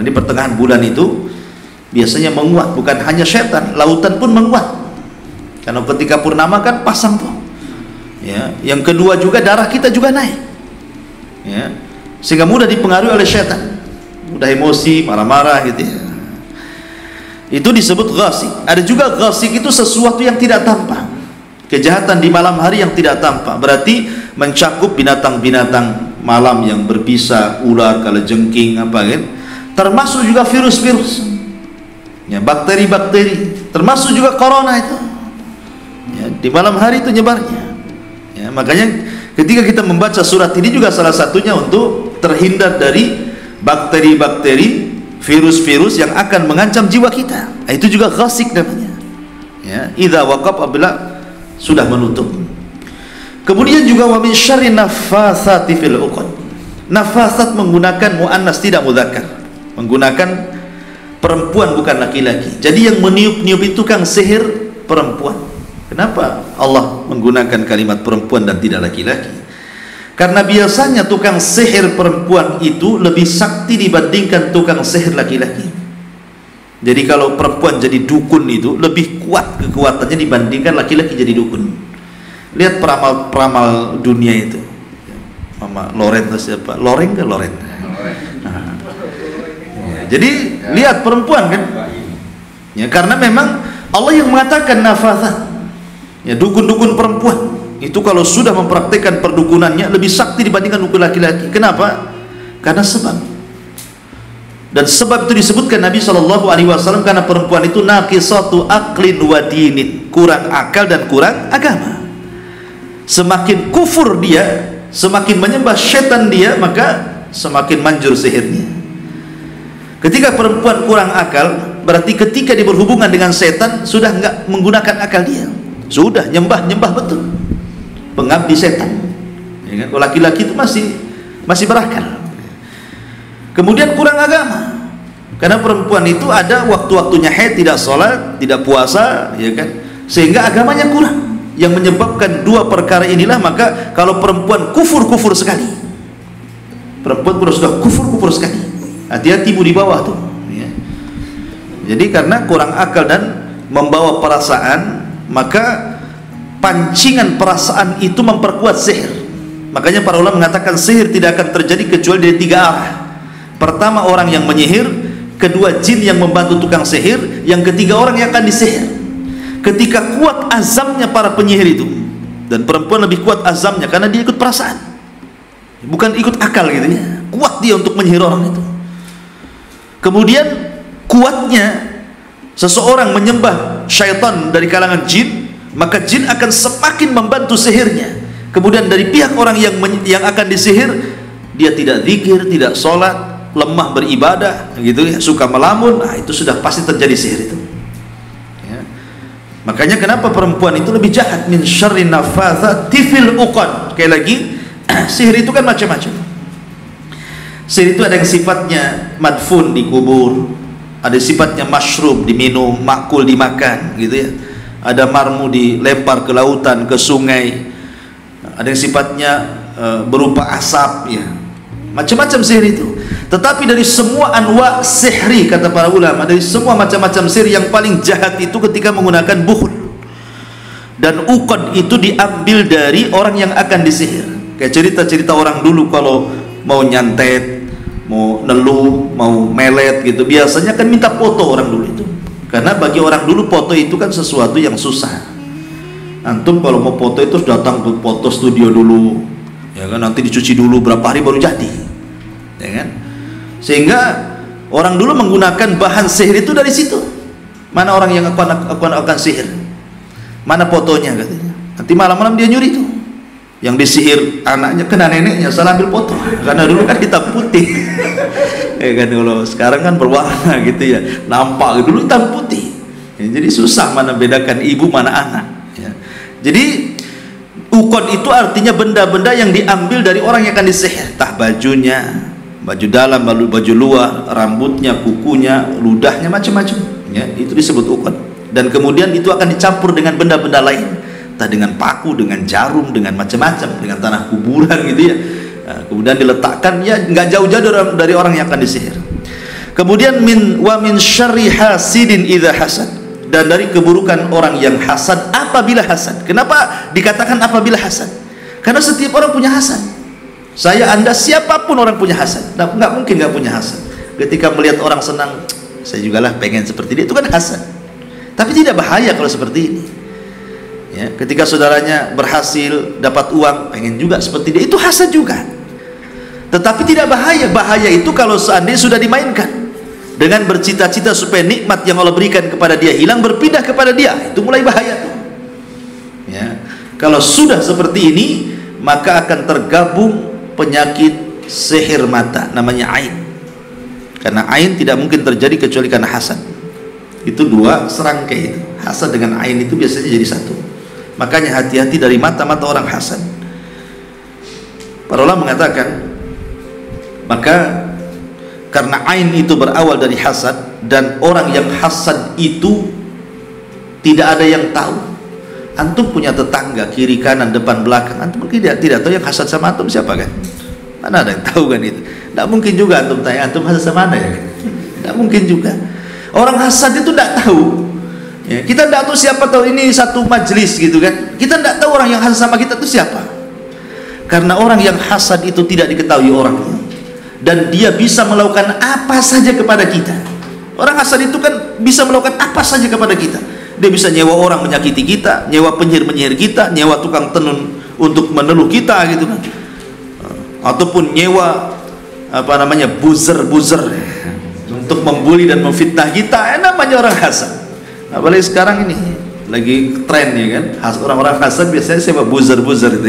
Karena di pertengahan bulan itu biasanya menguat, bukan hanya setan, lautan pun menguat. Karena ketika purnama kan pasang tuh. Ya, yang kedua juga darah kita juga naik. Ya, sehingga mudah dipengaruhi oleh setan. Mudah emosi, marah-marah gitu ya. Itu disebut ghasik. Ada juga ghasik itu sesuatu yang tidak tampak. Kejahatan di malam hari yang tidak tampak. Berarti mencakup binatang-binatang malam yang berbisa, ular, kalajengking, apa kan? Termasuk juga virus-virus. Ya, bakteri-bakteri, termasuk juga corona itu. Ya, di malam hari itu nyebarnya. Ya, makanya ketika kita membaca surat ini juga salah satunya untuk terhindar dari bakteri-bakteri, virus-virus yang akan mengancam jiwa kita. Nah, itu juga ghasik namanya. Ya, idza waqab, apabila sudah menutup. Kemudian juga wa min syarri naffatsati fil 'uqad. Nafasat menggunakan muannas tidak mudzakkar, menggunakan perempuan bukan laki-laki. Jadi yang meniup-niup itu kan sihir perempuan. Kenapa Allah menggunakan kalimat perempuan dan tidak laki-laki? Karena biasanya tukang sihir perempuan itu lebih sakti dibandingkan tukang sihir laki-laki. Jadi kalau perempuan jadi dukun itu lebih kuat kekuatannya dibandingkan laki-laki jadi dukun. Lihat peramal-peramal dunia itu. Mama Loren atau siapa? Loreng ke Loren? Nah. Ya, jadi lihat perempuan kan? Ya, karena memang Allah yang mengatakan nafasat. Ya, dukun-dukun perempuan itu kalau sudah mempraktikkan perdukunannya lebih sakti dibandingkan dukun laki-laki. Kenapa? Karena sebab. Dan sebab itu disebutkan Nabi SAW karena perempuan itu naqisatu aqlin wa dinin, kurang akal dan kurang agama. Semakin kufur dia, semakin menyembah syaitan dia, maka semakin manjur sihirnya. Ketika perempuan kurang akal, berarti ketika dia berhubungan dengan setan sudah enggak menggunakan akal dia, sudah nyembah betul, pengabdi setan. Ya kan? Kalau laki-laki itu masih berakal. Kemudian kurang agama, karena perempuan itu ada waktu-waktunya haid, tidak sholat, tidak puasa, ya kan, sehingga agamanya kurang. Yang menyebabkan dua perkara inilah, maka kalau perempuan kufur sekali, perempuan sudah kufur sekali, hati-hati bu di bawah tuh ya. Jadi karena kurang akal dan membawa perasaan, maka pancingan perasaan itu memperkuat sihir. Makanya para ulama mengatakan sihir tidak akan terjadi kecuali dari tiga arah. Pertama orang yang menyihir, kedua jin yang membantu tukang sihir, yang ketiga orang yang akan disihir. Ketika kuat azamnya para penyihir itu, dan perempuan lebih kuat azamnya karena dia ikut perasaan, bukan ikut akal gitu ya, kuat dia untuk menyihir orang itu. Kemudian kuatnya seseorang menyembah syaitan dari kalangan jin, maka jin akan semakin membantu sihirnya. Kemudian dari pihak orang yang akan disihir, dia tidak zikir, tidak sholat, lemah beribadah gitu ya, suka melamun, nah itu sudah pasti terjadi sihir itu ya. Makanya kenapa perempuan itu lebih jahat, min syarri naffatsati fil 'uqad. Sekali lagi sihir itu kan macam-macam. Sihir itu ada yang sifatnya madfun, dikubur, ada sifatnya masyrub, diminum, makul, dimakan gitu ya, ada marmu, dilempar ke lautan, ke sungai, ada yang sifatnya berupa asap ya, macam-macam sihir itu. Tetapi dari semua anwa sihri, kata para ulama, dari semua macam-macam sihir yang paling jahat itu ketika menggunakan bukhul. Dan uqad itu diambil dari orang yang akan disihir. Kayak cerita-cerita orang dulu kalau mau nyantet, mau neluh, mau melet gitu, biasanya kan minta foto orang dulu itu. Karena bagi orang dulu foto itu kan sesuatu yang susah. Antum kalau mau foto itu datang ke foto studio dulu, ya kan, nanti dicuci dulu berapa hari baru jadi, ya kan. Sehingga orang dulu menggunakan bahan sihir itu dari situ. Mana orang yang akan sihir, mana fotonya katanya. Nanti malam-malam dia nyuri tuh, yang disihir anaknya kena neneknya, salah ambil foto. Karena dulu kan hitam putih ya kan, kalau sekarang kan berwarna gitu ya, nampak, dulu hitam putih ya, jadi susah mana bedakan ibu mana anak ya. Jadi uqad itu artinya benda-benda yang diambil dari orang yang akan disihir, entah bajunya, baju dalam, baju luar, rambutnya, kukunya, ludahnya, macam-macam ya, itu disebut uqad. Dan kemudian itu akan dicampur dengan benda-benda lain, entah dengan paku, dengan jarum, dengan macam-macam, dengan tanah kuburan gitu ya. Nah, kemudian diletakkan, ya nggak jauh-jauh dari orang yang akan disihir. Kemudian wa min syarri hasidin idza hasad, dan dari keburukan orang yang hasad apabila hasad. Kenapa dikatakan apabila hasad? Karena setiap orang punya hasad. Saya, Anda, siapapun orang punya hasad. Nggak mungkin nggak punya hasad. Ketika melihat orang senang, saya juga lah pengen seperti dia, itu kan hasad. Tapi tidak bahaya kalau seperti ini. Ya, ketika saudaranya berhasil dapat uang, pengen juga seperti dia, itu hasad juga. Tetapi tidak bahaya. Bahaya itu kalau seandainya sudah dimainkan dengan bercita-cita supaya nikmat yang Allah berikan kepada dia hilang, berpindah kepada dia, itu mulai bahaya tuh. Ya, kalau sudah seperti ini, maka akan tergabung penyakit sihir mata, namanya ain. Karena ain tidak mungkin terjadi kecuali karena hasad. Itu dua serangkai itu. Hasad dengan ain itu biasanya jadi satu. Makanya hati-hati dari mata-mata orang hasad. Para ulama mengatakan, maka karena ain itu berawal dari hasad, dan orang yang hasad itu tidak ada yang tahu. Antum punya tetangga kiri kanan depan belakang, antum mungkin tidak tahu yang hasad sama antum siapa kan? Mana ada yang tahu kan itu? Tidak mungkin juga antum tanya antum hasad sama mana ya kan? Tidak mungkin juga. Orang hasad itu tidak tahu. Ya, kita tidak tahu siapa, tahu ini satu majelis gitu kan? Kita tidak tahu orang yang hasad sama kita itu siapa. Karena orang yang hasad itu tidak diketahui orangnya, dan dia bisa melakukan apa saja kepada kita. Orang hasad itu kan bisa melakukan apa saja kepada kita. Dia bisa nyewa orang menyakiti kita, nyewa penyihir-penyihir kita, nyewa tukang tenun untuk meneluh kita gitu kan, ataupun nyewa buzzer untuk membuli dan memfitnah kita. Namanya orang hasad. Apalagi sekarang ini lagi tren ya kan, orang-orang hasad biasanya sewa buzzer itu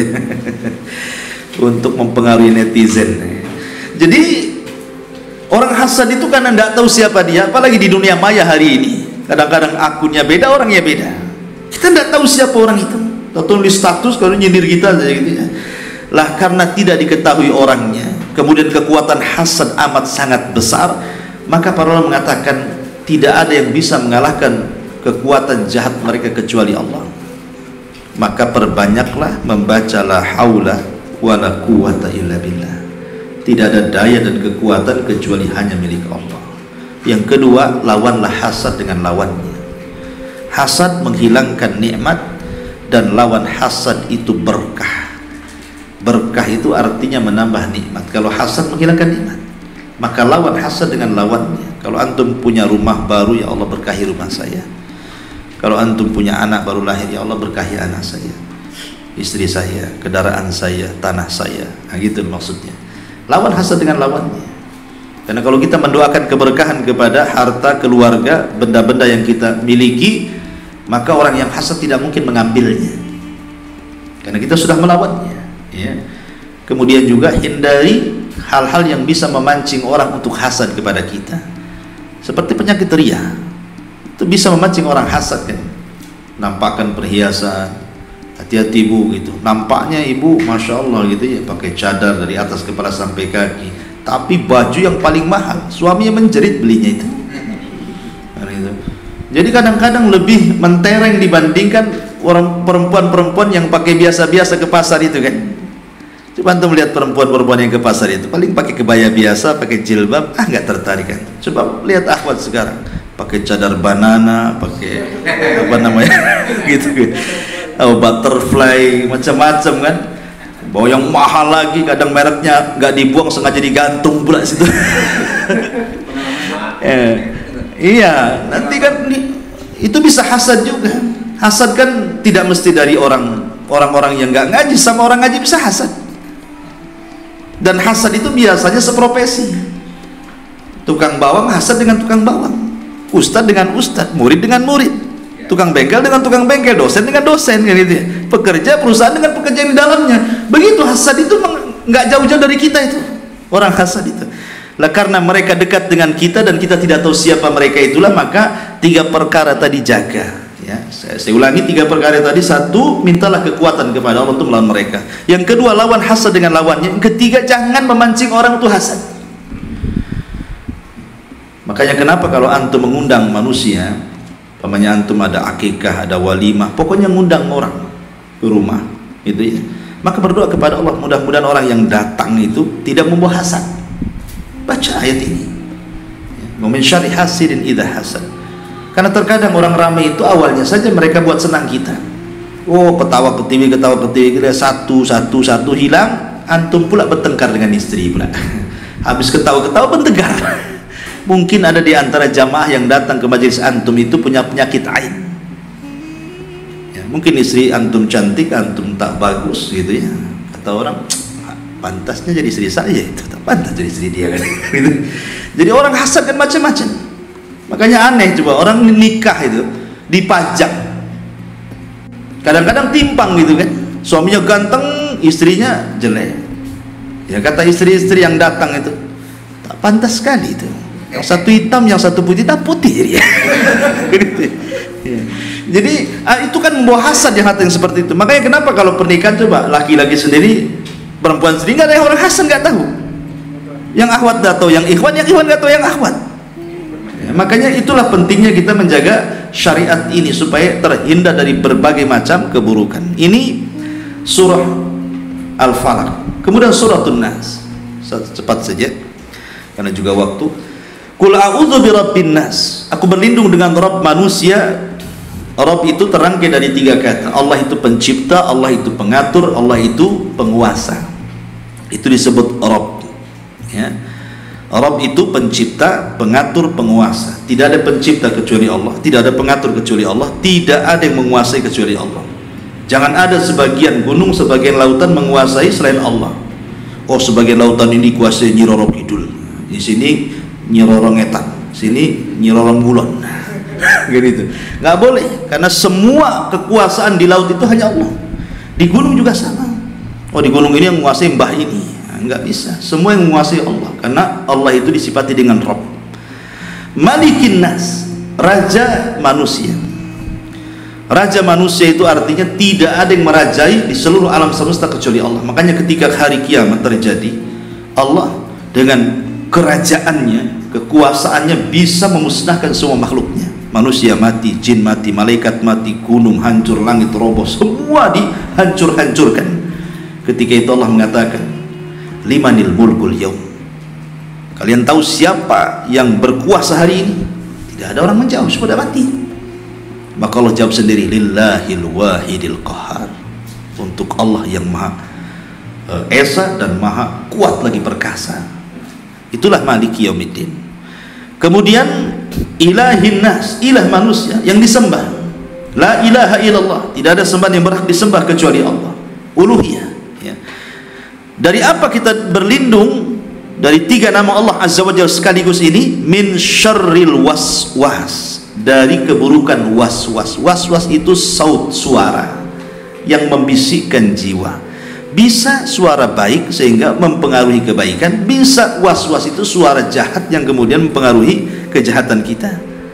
untuk mempengaruhi netizen. Jadi orang hasad itu karena tidak tahu siapa dia, apalagi di dunia maya hari ini. Kadang-kadang akunnya beda, orangnya beda. Kita tidak tahu siapa orang itu. Tulis status kalau nyindir kita saja gitu ya. Lah karena tidak diketahui orangnya, kemudian kekuatan hasad amat sangat besar, maka para ulama mengatakan tidak ada yang bisa mengalahkan kekuatan jahat mereka kecuali Allah. Maka perbanyaklah membaca la haula wala quwata illa billah. Tidak ada daya dan kekuatan kecuali hanya milik Allah. Yang kedua, lawanlah hasad dengan lawannya. Hasad menghilangkan nikmat, dan lawan hasad itu berkah. Berkah itu artinya menambah nikmat. Kalau hasad menghilangkan nikmat, maka lawan hasad dengan lawannya. Kalau antum punya rumah baru, ya Allah berkahi rumah saya. Kalau antum punya anak baru lahir, ya Allah berkahi anak saya, istri saya, kendaraan saya, tanah saya. Nah gitu maksudnya. Lawan hasad dengan lawannya. Karena kalau kita mendoakan keberkahan kepada harta, keluarga, benda-benda yang kita miliki, maka orang yang hasad tidak mungkin mengambilnya, karena kita sudah melawannya ya. Kemudian juga hindari hal-hal yang bisa memancing orang untuk hasad kepada kita, seperti penyakit ria. Itu bisa memancing orang hasad kan. Nampakkan perhiasan, hati-hati ibu gitu, nampaknya ibu masya Allah gitu ya, pakai cadar dari atas kepala sampai kaki, tapi baju yang paling mahal, suaminya menjerit belinya itu. Jadi kadang-kadang lebih mentereng dibandingkan orang perempuan-perempuan yang pakai biasa-biasa ke pasar itu kan. Coba antum lihat perempuan-perempuan yang ke pasar itu, paling pakai kebaya biasa, pakai jilbab, nggak tertarik kan. Coba lihat akhwat sekarang, pakai cadar banana, pakai apa namanya gitu, butterfly, macam-macam kan. Bawa yang mahal lagi, kadang mereknya nggak dibuang, sengaja digantung pula situ. Iya, nanti kan itu bisa hasad juga. Hasad kan tidak mesti dari orang-orang yang nggak ngaji, sama orang ngaji bisa hasad. Dan hasad itu biasanya seprofesi. Tukang bawang hasad dengan tukang bawang, ustadz dengan ustadz, murid dengan murid, tukang bengkel dengan tukang bengkel, dosen dengan dosen kan gitu ya. Pekerja perusahaan dengan pekerja yang di dalamnya. Begitu hasad itu nggak jauh-jauh dari kita itu. Orang hasad itu. Lah karena mereka dekat dengan kita dan kita tidak tahu siapa mereka itulah, maka 3 perkara tadi jaga ya. Saya ulangi 3 perkara tadi. 1, mintalah kekuatan kepada Allah untuk melawan mereka. Yang kedua, lawan hasad dengan lawannya. Yang ketiga, jangan memancing orang untuk hasad. Makanya kenapa kalau antum mengundang manusia, umpamanya antum ada akikah, ada walimah, pokoknya ngundang orang ke rumah itu ya, maka berdoa kepada Allah, mudah-mudahan orang yang datang itu tidak membawa hasad. Baca ayat ini, Wa min syarri hasidin idza hasad. Karena terkadang orang ramai itu awalnya saja mereka buat senang kita. Oh, ketawa ketiwi satu hilang, antum pula bertengkar dengan istri pula. Habis ketawa-ketawa bertegar. Mungkin ada di antara jamaah yang datang ke majelis antum itu punya penyakit ain. Ya, mungkin istri antum cantik, antum tak bagus gitu ya. Kata orang, pantasnya jadi istri saya itu, tak pantas jadi istri dia kan. Gitu. Jadi orang hasad kan macam-macam. Makanya aneh coba orang nikah itu dipajak. Kadang-kadang timpang gitu kan. Suaminya ganteng, istrinya jelek. Ya kata istri-istri yang datang itu, tak pantas sekali itu. Yang satu hitam, yang satu putih, tak putih jadi. Jadi itu kan membawa hasad yang hati yang seperti itu. Makanya kenapa kalau pernikahan coba laki-laki sendiri, perempuan sendiri nggak ada yang orang hasad nggak tahu. Yang akhwat nggak tahu, yang ikhwan nggak tahu yang akhwat. Ya, makanya itulah pentingnya kita menjaga syariat ini supaya terhindar dari berbagai macam keburukan. Ini surah Al-Falaq. Kemudian suratul Nas. Cepat saja karena juga waktu. Qul a'udzu birabbin nas. Aku berlindung dengan Rabb manusia. Rabb itu terangkai dari 3 kata. Allah itu pencipta, Allah itu pengatur, Allah itu penguasa. Itu disebut Rabb. Ya. Rabb itu pencipta, pengatur, penguasa. Tidak ada pencipta kecuali Allah, tidak ada pengatur kecuali Allah, tidak ada yang menguasai kecuali Allah. Jangan ada sebagian gunung, sebagian lautan menguasai selain Allah. Oh, sebagian lautan ini kuasai Nyi Roro Kidul. Di sini Nyi Roro Ngetan, sini Nyi Roro Ngulon. Gitu. Nggak boleh, karena semua kekuasaan di laut itu hanya Allah. Di gunung juga sama. Oh, di gunung ini yang menguasai mbah ini. Nggak bisa. Semua yang menguasai Allah, karena Allah itu disifati dengan Rabb. Malikin Nas, raja manusia. Raja manusia itu artinya tidak ada yang merajai di seluruh alam semesta kecuali Allah. Makanya ketika hari kiamat terjadi, Allah dengan kerajaannya, kekuasaannya bisa memusnahkan semua makhluknya. Manusia mati, jin mati, malaikat mati, gunung hancur, langit roboh, semua dihancur-hancurkan. Ketika itu Allah mengatakan, limanil mulkul yaum. Kalian tahu siapa yang berkuasa hari ini? Tidak ada orang menjawab, sudah mati. Maka Allah jawab sendiri, lillahil wahidil qahar. Untuk Allah yang maha esa dan maha kuat lagi perkasa. Itulah maliki yaumiddin. Kemudian ilahin nas, ilah manusia yang disembah. La ilaha illallah, tidak ada sembahan yang berhak disembah kecuali Allah. Uluhiyah. Ya. Dari apa kita berlindung? Dari 3 nama Allah Azza wa Jalla sekaligus ini. Min syarril waswas, dari keburukan waswas. Waswas itu saut, suara yang membisikkan jiwa. Bisa suara baik sehingga mempengaruhi kebaikan, bisa waswas itu suara jahat yang kemudian mempengaruhi kejahatan kita.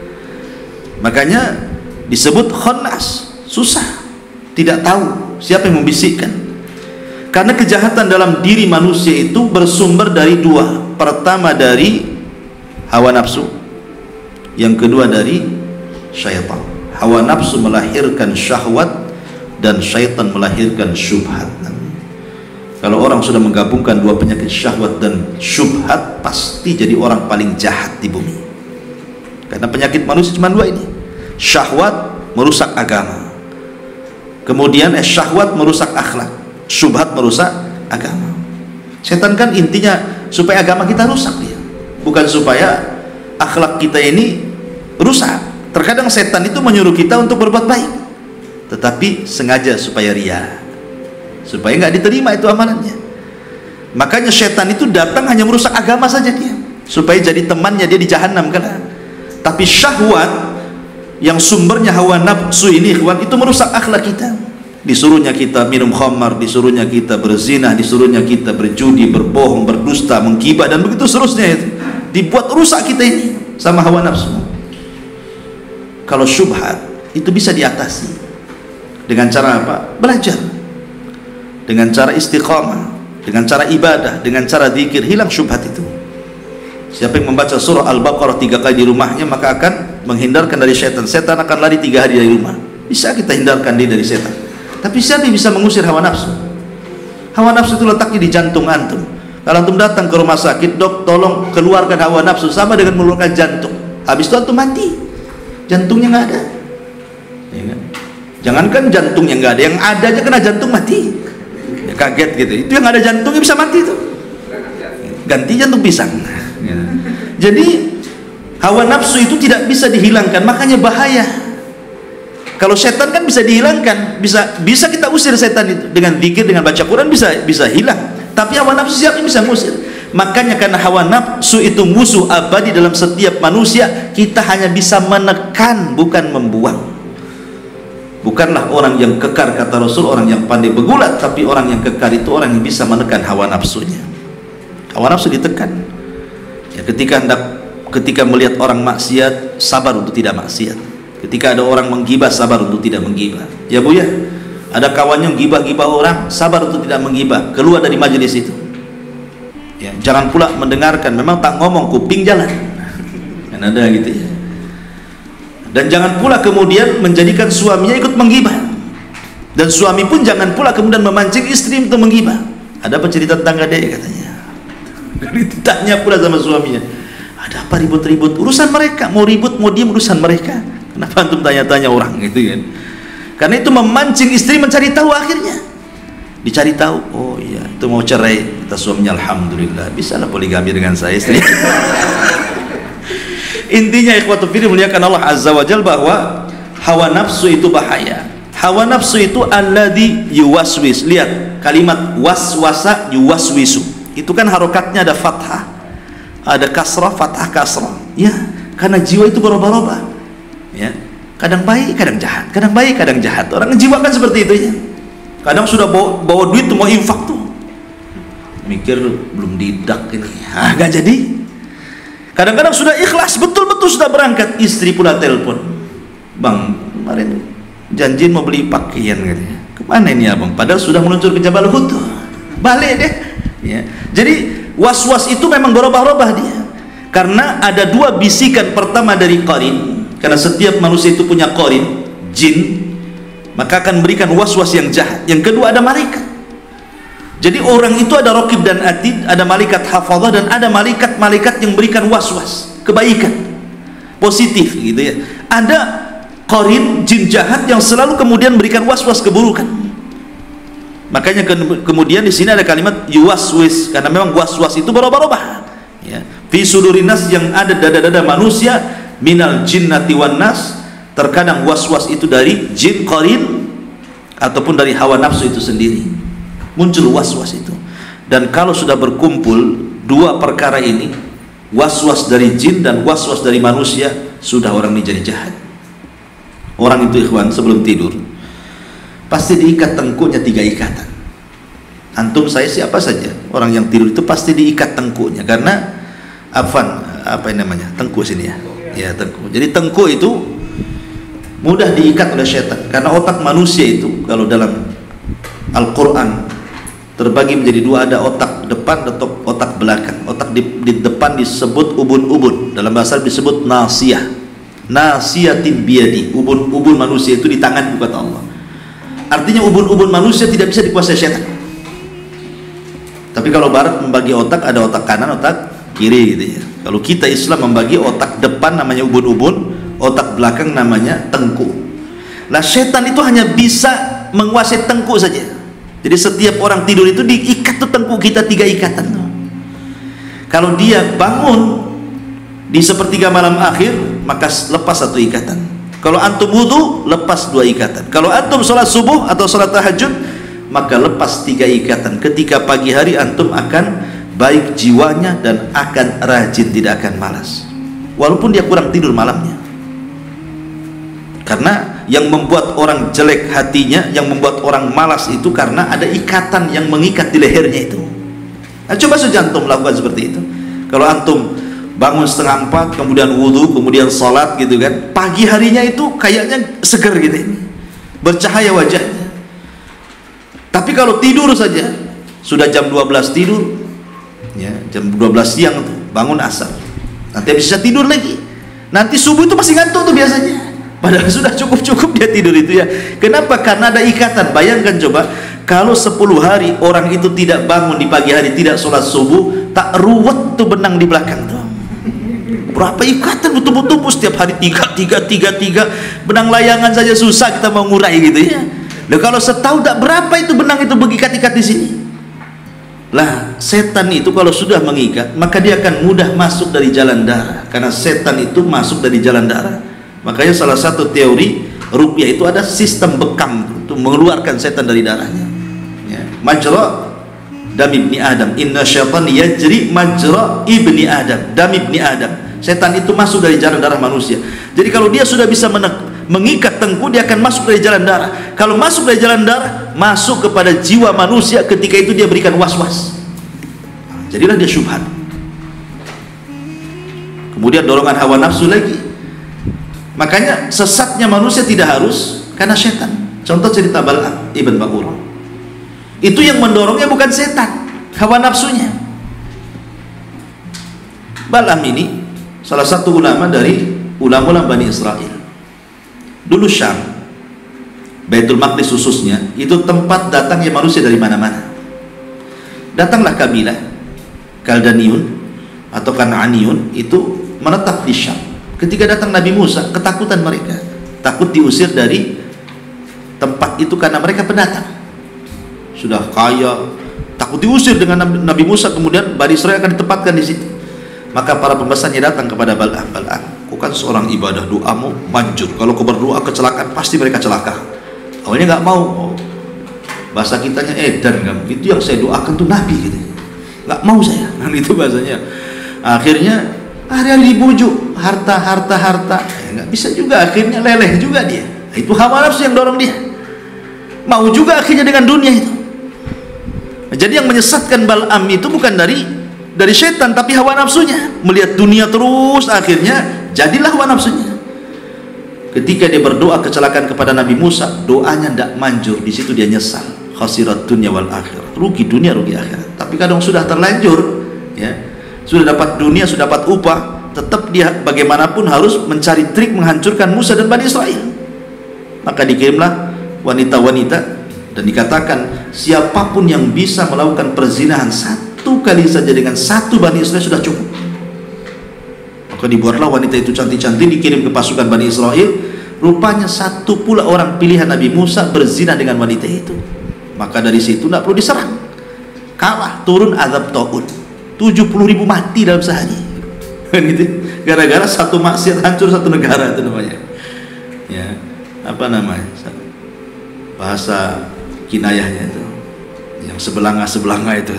Makanya disebut khannas, susah, tidak tahu siapa yang membisikkan. Karena kejahatan dalam diri manusia itu bersumber dari 2. Pertama dari hawa nafsu, yang kedua dari syaitan. Hawa nafsu melahirkan syahwat dan syaitan melahirkan syubhat. Kalau orang sudah menggabungkan 2 penyakit syahwat dan syubhat, pasti jadi orang paling jahat di bumi. Karena penyakit manusia cuma 2 ini. Syahwat merusak agama, kemudian syahwat merusak akhlak, syubhat merusak agama. Setan kan intinya supaya agama kita rusak dia, bukan supaya akhlak kita ini rusak. Terkadang setan itu menyuruh kita untuk berbuat baik, tetapi sengaja supaya ria, supaya nggak diterima itu amalannya. Makanya setan itu datang hanya merusak agama saja dia, supaya jadi temannya dia di jahanam kan. Tapi syahwat yang sumbernya hawa nafsu ini, ikhwan, itu merusak akhlak kita. Disuruhnya kita minum khamar, disuruhnya kita berzina, disuruhnya kita berjudi, berbohong, berdusta, menggibah, dan begitu seterusnya. Itu dibuat rusak kita ini sama hawa nafsu. Kalau syubhat itu bisa diatasi dengan cara apa? Belajar, dengan cara istiqamah, dengan cara ibadah, dengan cara zikir, hilang syubhat itu. Siapa yang membaca surah Al-Baqarah 3 kali di rumahnya, maka akan menghindarkan dari setan. Setan akan lari 3 hari dari rumah. Bisa kita hindarkan dia dari setan. Tapi siapa yang bisa mengusir hawa nafsu? Hawa nafsu itu letaknya di jantung antum. Kalau antum datang ke rumah sakit, dok tolong keluarkan hawa nafsu, sama dengan mengeluarkan jantung. Habis itu antum mati, jantungnya nggak ada. Ya kan? Jangankan jantungnya nggak ada, yang ada aja kena jantung mati. Ya, kaget gitu. Itu yang ada jantungnya bisa mati tuh. Ganti jantung pisang. Ya. Jadi hawa nafsu itu tidak bisa dihilangkan, makanya bahaya. Kalau setan kan bisa dihilangkan, bisa kita usir setan itu dengan zikir, dengan baca Quran bisa hilang. Tapi hawa nafsu siapa yang bisa ngusir? Makanya karena hawa nafsu itu musuh abadi dalam setiap manusia, kita hanya bisa menekan, bukan membuang. Bukanlah orang yang kekar, kata Rasul, orang yang pandai bergulat, tapi orang yang kekar itu orang yang bisa menekan hawa nafsunya. Hawa nafsu ditekan. Ya, ketika melihat orang maksiat, sabar untuk tidak maksiat. Ketika ada orang menggibah, sabar untuk tidak menggibah. Ya Bu ya, ada kawannya gibah-gibah orang, sabar untuk tidak menggibah, keluar dari majelis itu. Ya, jangan pula mendengarkan, memang tak ngomong kuping jalan. Kan ada gitu ya. Dan jangan pula kemudian menjadikan suaminya ikut menggibah. Dan suami pun jangan pula kemudian memancing istri untuk menggibah. Ada apa cerita tentang dia katanya. Ditanya pula sama suaminya, ada apa ribut-ribut? Urusan mereka, mau ribut mau diem urusan mereka. Kenapa antum tanya-tanya orang gitu kan? Karena itu memancing istri mencari tahu, akhirnya dicari tahu, oh iya itu mau cerai, kata suaminya alhamdulillah bisa lah poligami dengan saya istri. Intinya ikhwatu fillah muliakan Allah azza wa jalla, bahwa hawa nafsu itu bahaya. Hawa nafsu itu alladzi yuwaswis. Lihat kalimat waswasa yuwaswisu, itu kan harokatnya ada fathah, ada kasrah, fathah, kasrah. Ya, karena jiwa itu berubah-ubah. Ya, kadang baik, kadang jahat, kadang baik, kadang jahat. Orang jiwa kan seperti itu ya. Kadang sudah bawa duit tuh mau infak tuh, mikir belum didak ini, gak jadi. Kadang-kadang sudah ikhlas, betul-betul sudah berangkat, istri pula telepon, bang kemarin janji mau beli pakaian katanya, kemana ini abang? Padahal sudah meluncur ke Jabal Uhud tuh, balik deh. Ya. Jadi was-was itu memang berubah-ubah dia, karena ada dua bisikan. Pertama dari qarin, karena setiap manusia itu punya qarin, jin, maka akan berikan was-was yang jahat. Yang kedua ada malaikat. Jadi orang itu ada raqib dan atid, ada malaikat hafazah, dan ada malaikat-malaikat yang berikan was-was kebaikan, positif gitu ya. Ada qarin, jin jahat, yang selalu kemudian berikan was-was keburukan. Makanya kemudian di sini ada kalimat yuwaswis, karena memang was-was itu berubah-ubah ya. Fi sudurinas, yang ada dada-dada manusia, minal jinnati wan nas. Terkadang was-was itu dari jin qarin ataupun dari hawa nafsu itu sendiri, muncul was-was itu. Dan kalau sudah berkumpul dua perkara ini, was-was dari jin dan was-was dari manusia, sudah orang ini jadi jahat. Orang itu ikhwan sebelum tidur pasti diikat tengkuknya 3 ikatan. Antum saya siapa saja, orang yang tidur itu pasti diikat tengkuknya, karena apa yang namanya tengkuk sini ya. Ya, tengkuk. Jadi tengkuk itu mudah diikat oleh setan, karena otak manusia itu kalau dalam Al-Quran terbagi menjadi 2, ada otak depan atau otak belakang. Otak di depan disebut ubun-ubun, dalam bahasa Arab disebut nasiyah, nasiyatin biyadi. Ubun-ubun manusia itu di tangan kata Allah. Artinya ubun-ubun manusia tidak bisa dikuasai setan. Tapi kalau barat membagi otak, ada otak kanan, otak kiri gitu ya. Kalau kita Islam membagi otak depan namanya ubun-ubun, otak belakang namanya tengkuk. Nah setan itu hanya bisa menguasai tengkuk saja. Jadi setiap orang tidur itu diikat tuh tengkuk kita 3 ikatan tuh. Kalau dia bangun di sepertiga malam akhir, maka lepas 1 ikatan. Kalau antum wudu, lepas 2 ikatan. Kalau antum sholat subuh atau sholat tahajud, maka lepas 3 ikatan. Ketika pagi hari antum akan baik jiwanya dan akan rajin, tidak akan malas, walaupun dia kurang tidur malamnya. Karena yang membuat orang jelek hatinya, yang membuat orang malas itu karena ada ikatan yang mengikat di lehernya itu. Nah, coba saja antum lakukan seperti itu. Kalau antum bangun 3:30, kemudian wudhu, kemudian sholat gitu kan, pagi harinya itu kayaknya seger gitu ini, bercahaya wajahnya. Tapi kalau tidur saja, sudah jam 12 tidur ya, jam 12 siang tuh bangun asar, nanti bisa tidur lagi, nanti subuh itu masih ngantuk tuh biasanya, padahal sudah cukup-cukup dia tidur itu ya. Kenapa? Karena ada ikatan. Bayangkan coba Kalau 10 hari orang itu tidak bangun di pagi hari, tidak sholat subuh, tak ruwet tuh benang di belakang tuh. Berapa ikatan betul-betul setiap hari tiga, benang layangan saja susah kita mau ngurai gitu ya. Nah, kalau setahun tak berapa itu benang itu begikat-ikat di sini. Lah, setan itu kalau sudah mengikat, maka dia akan mudah masuk dari jalan darah, karena setan itu masuk dari jalan darah. Makanya salah satu teori ruqyah itu ada sistem bekam untuk mengeluarkan setan dari darahnya. Ya. Majra dam ibni Adam, inna syaitan yajri majra ibni Adam, dam ibni Adam. Setan itu masuk dari jalan darah manusia. Jadi kalau dia sudah bisa mengikat tengku, dia akan masuk dari jalan darah. Kalau masuk dari jalan darah, masuk kepada jiwa manusia, ketika itu dia berikan was-was. Jadilah dia syubhat. Kemudian dorongan hawa nafsu lagi. Makanya sesatnya manusia tidak harus karena setan. Contoh cerita Bal'am ibn Ba'ur. Itu yang mendorongnya bukan setan, hawa nafsunya. Bal'am ini salah satu ulama dari ulama-ulama Bani Israel. Dulu Syam, Baitul Maqdis khususnya, itu tempat datangnya manusia dari mana-mana. Datanglah kabilah Kaldaniun atau Kan'aniun itu menetap di Syam. Ketika datang Nabi Musa, ketakutan mereka, takut diusir dari tempat itu karena mereka pendatang, sudah kaya, takut diusir dengan Nabi Musa. Kemudian Bani Israel akan ditempatkan di situ. Maka para pembahasannya datang kepada Bal'am, kau kan seorang ibadah, doamu manjur, kalau kau berdoa kecelakaan pasti mereka celaka. Awalnya nggak mau, bahasa kitanya edan kan, itu yang saya doakan tuh Nabi gitu, nggak mau saya, kan itu bahasanya. Akhirnya hari-hari dibujuk, harta, nggak bisa juga, akhirnya leleh juga dia. Itu hawa nafsu yang dorong dia, mau juga akhirnya dengan dunia itu. Jadi yang menyesatkan Bal'am itu bukan dari setan, tapi hawa nafsunya, melihat dunia terus, akhirnya jadilah hawa nafsunya. Ketika dia berdoa kecelakaan kepada Nabi Musa, doanya tidak manjur, di situ dia nyesal, khasirat dunya wal akhirah, rugi dunia rugi akhirat. Tapi kadang sudah terlanjur ya, sudah dapat dunia, sudah dapat upah, tetap dia bagaimanapun harus mencari trik menghancurkan Musa dan Bani Israel. Maka dikirimlah wanita-wanita dan dikatakan siapapun yang bisa melakukan perzinahan satu kali saja dengan satu Bani Israel sudah cukup. Maka dibuatlah wanita itu cantik-cantik, dikirim ke pasukan Bani Israel. Rupanya satu pula orang pilihan Nabi Musa berzina dengan wanita itu. Maka dari situ tidak perlu diserang, kalah, turun azab taun, 70.000 mati dalam sehari. Gitu. Gara-gara satu maksiat hancur satu negara, itu namanya. Ya, apa namanya? Bahasa kinayahnya itu, yang sebelanga itu.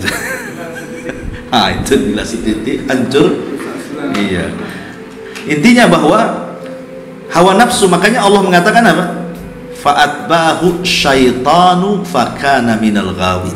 Itu bila si titik hancur. Iya. Intinya bahwa hawa nafsu, makanya Allah mengatakan apa? Fa'atba'ahu syaitanu fakana minal ghawin.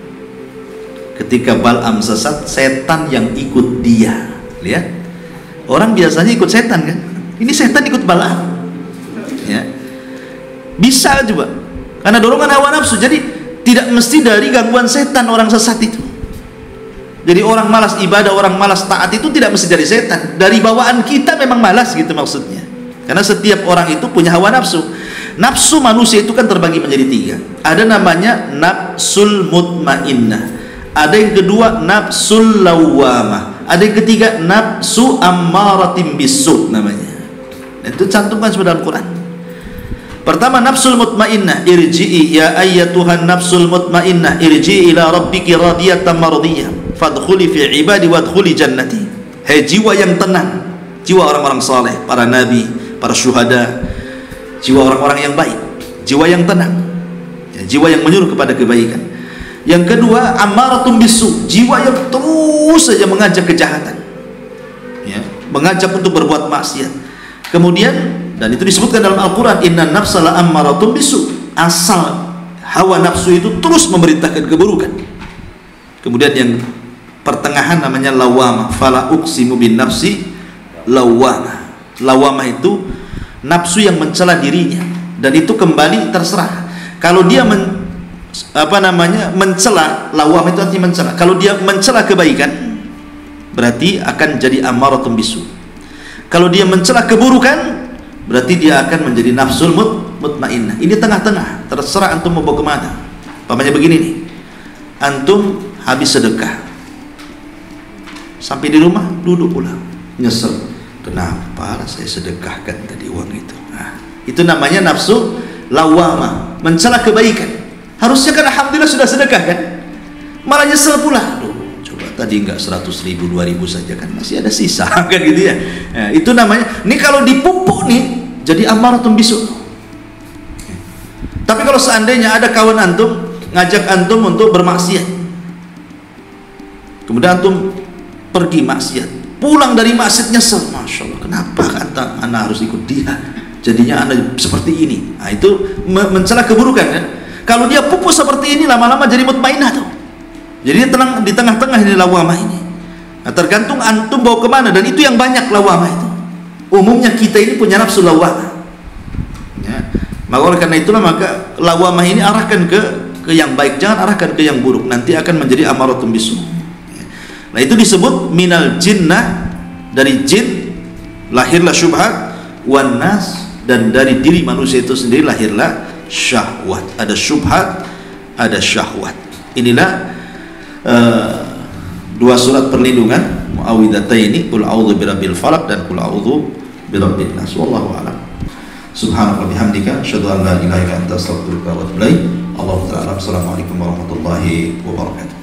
Ketika Bal'am sesat, setan yang ikut dia. Lihat, orang biasanya ikut setan kan? Ini setan ikut Bal'am. Ya. Bisa coba, karena dorongan hawa nafsu. Jadi tidak mesti dari gangguan setan orang sesat itu. Jadi orang malas ibadah, orang malas taat itu tidak mesti dari setan, dari bawaan kita memang malas gitu maksudnya. Karena setiap orang itu punya hawa nafsu. Nafsu manusia itu kan terbagi menjadi 3. Ada namanya nafsul mutmainnah, ada yang kedua nafsul lawwamah, ada yang ketiga nafsu ammaratim bisu namanya. Itu cantumkan semua dalam Quran. Pertama nafsul mutmainnah, irji'i ya ayyatuhan nafsul mutmainnah irji'i ila rabbiki radiyatan mardiyah fadkhuli fi ibadi wadkhuli jannati. Hei jiwa yang tenang, jiwa orang-orang saleh, para nabi, para syuhada, jiwa orang-orang yang baik, jiwa yang tenang ya, jiwa yang menyuruh kepada kebaikan. Yang kedua ammaratum bisu, jiwa yang terus saja mengajak kejahatan ya, mengajak untuk berbuat maksiat. Kemudian, dan itu disebutkan dalam Al-Quran, inna nafsa la ammaratum bisu, asal hawa nafsu itu terus memerintahkan keburukan. Kemudian yang pertengahan namanya lawamah, fala uqsimu bin nafsi lawamah. Lawamah itu nafsu yang mencela dirinya, dan itu kembali terserah. Kalau dia mencela, lawamah itu artinya mencela. Kalau dia mencela kebaikan, berarti akan jadi ammaratum bisu. Kalau dia mencela keburukan, berarti dia akan menjadi nafsul mutmainnah. Ini tengah-tengah, terserah antum mau bawa kemana. Umpamanya begini nih, antum habis sedekah, sampai di rumah duduk pula, nyesel, kenapa saya sedekahkan tadi uang itu. Nah, itu namanya nafsu lawamah, mencela kebaikan. Harusnya kan alhamdulillah sudah sedekah kan, malah nyesel pula. Aduh, coba tadi enggak 100.000, 2.000 saja kan masih ada sisa kan gitu ya. Nah, itu namanya, ini kalau dipupuk nih jadi amaratun bisu. Tapi kalau seandainya ada kawan antum ngajak antum untuk bermaksiat, kemudian antum pergi maksiat, pulang dari maksiat nyesel, masya Allah, kenapa kata anak harus ikut dia, jadinya anak seperti ini. Nah, itu mencela keburukan kan. Kalau dia pupuk seperti ini, lama-lama jadi mutmainah tuh, jadi tenang di tengah-tengah ini lawamah ini. Nah, tergantung antum bawa kemana, dan itu yang banyak lawamah itu. Umumnya kita ini punya nafsu lawamah ya. Maka oleh karena itulah, maka lawamah ini arahkan ke yang baik, jangan arahkan ke yang buruk, nanti akan menjadi amaratun bisu. Nah, itu disebut minal jinnah, dari jin lahirlah syubhat, wan nas, dan dari diri manusia itu sendiri lahirlah syahwat. Ada syubhat, ada syahwat. Inilah dua surat perlindungan muawwidhataini, qul a'udzu birabbil falaq dan qul a'udzu birabbin nas. Wallahu a'lam. Subhanallah bihamdika, asyhadu an la ilaha illa anta, astaghfiruka wa atubu ilaik. Allahu ta'ala. Assalamualaikum warahmatullahi wabarakatuh.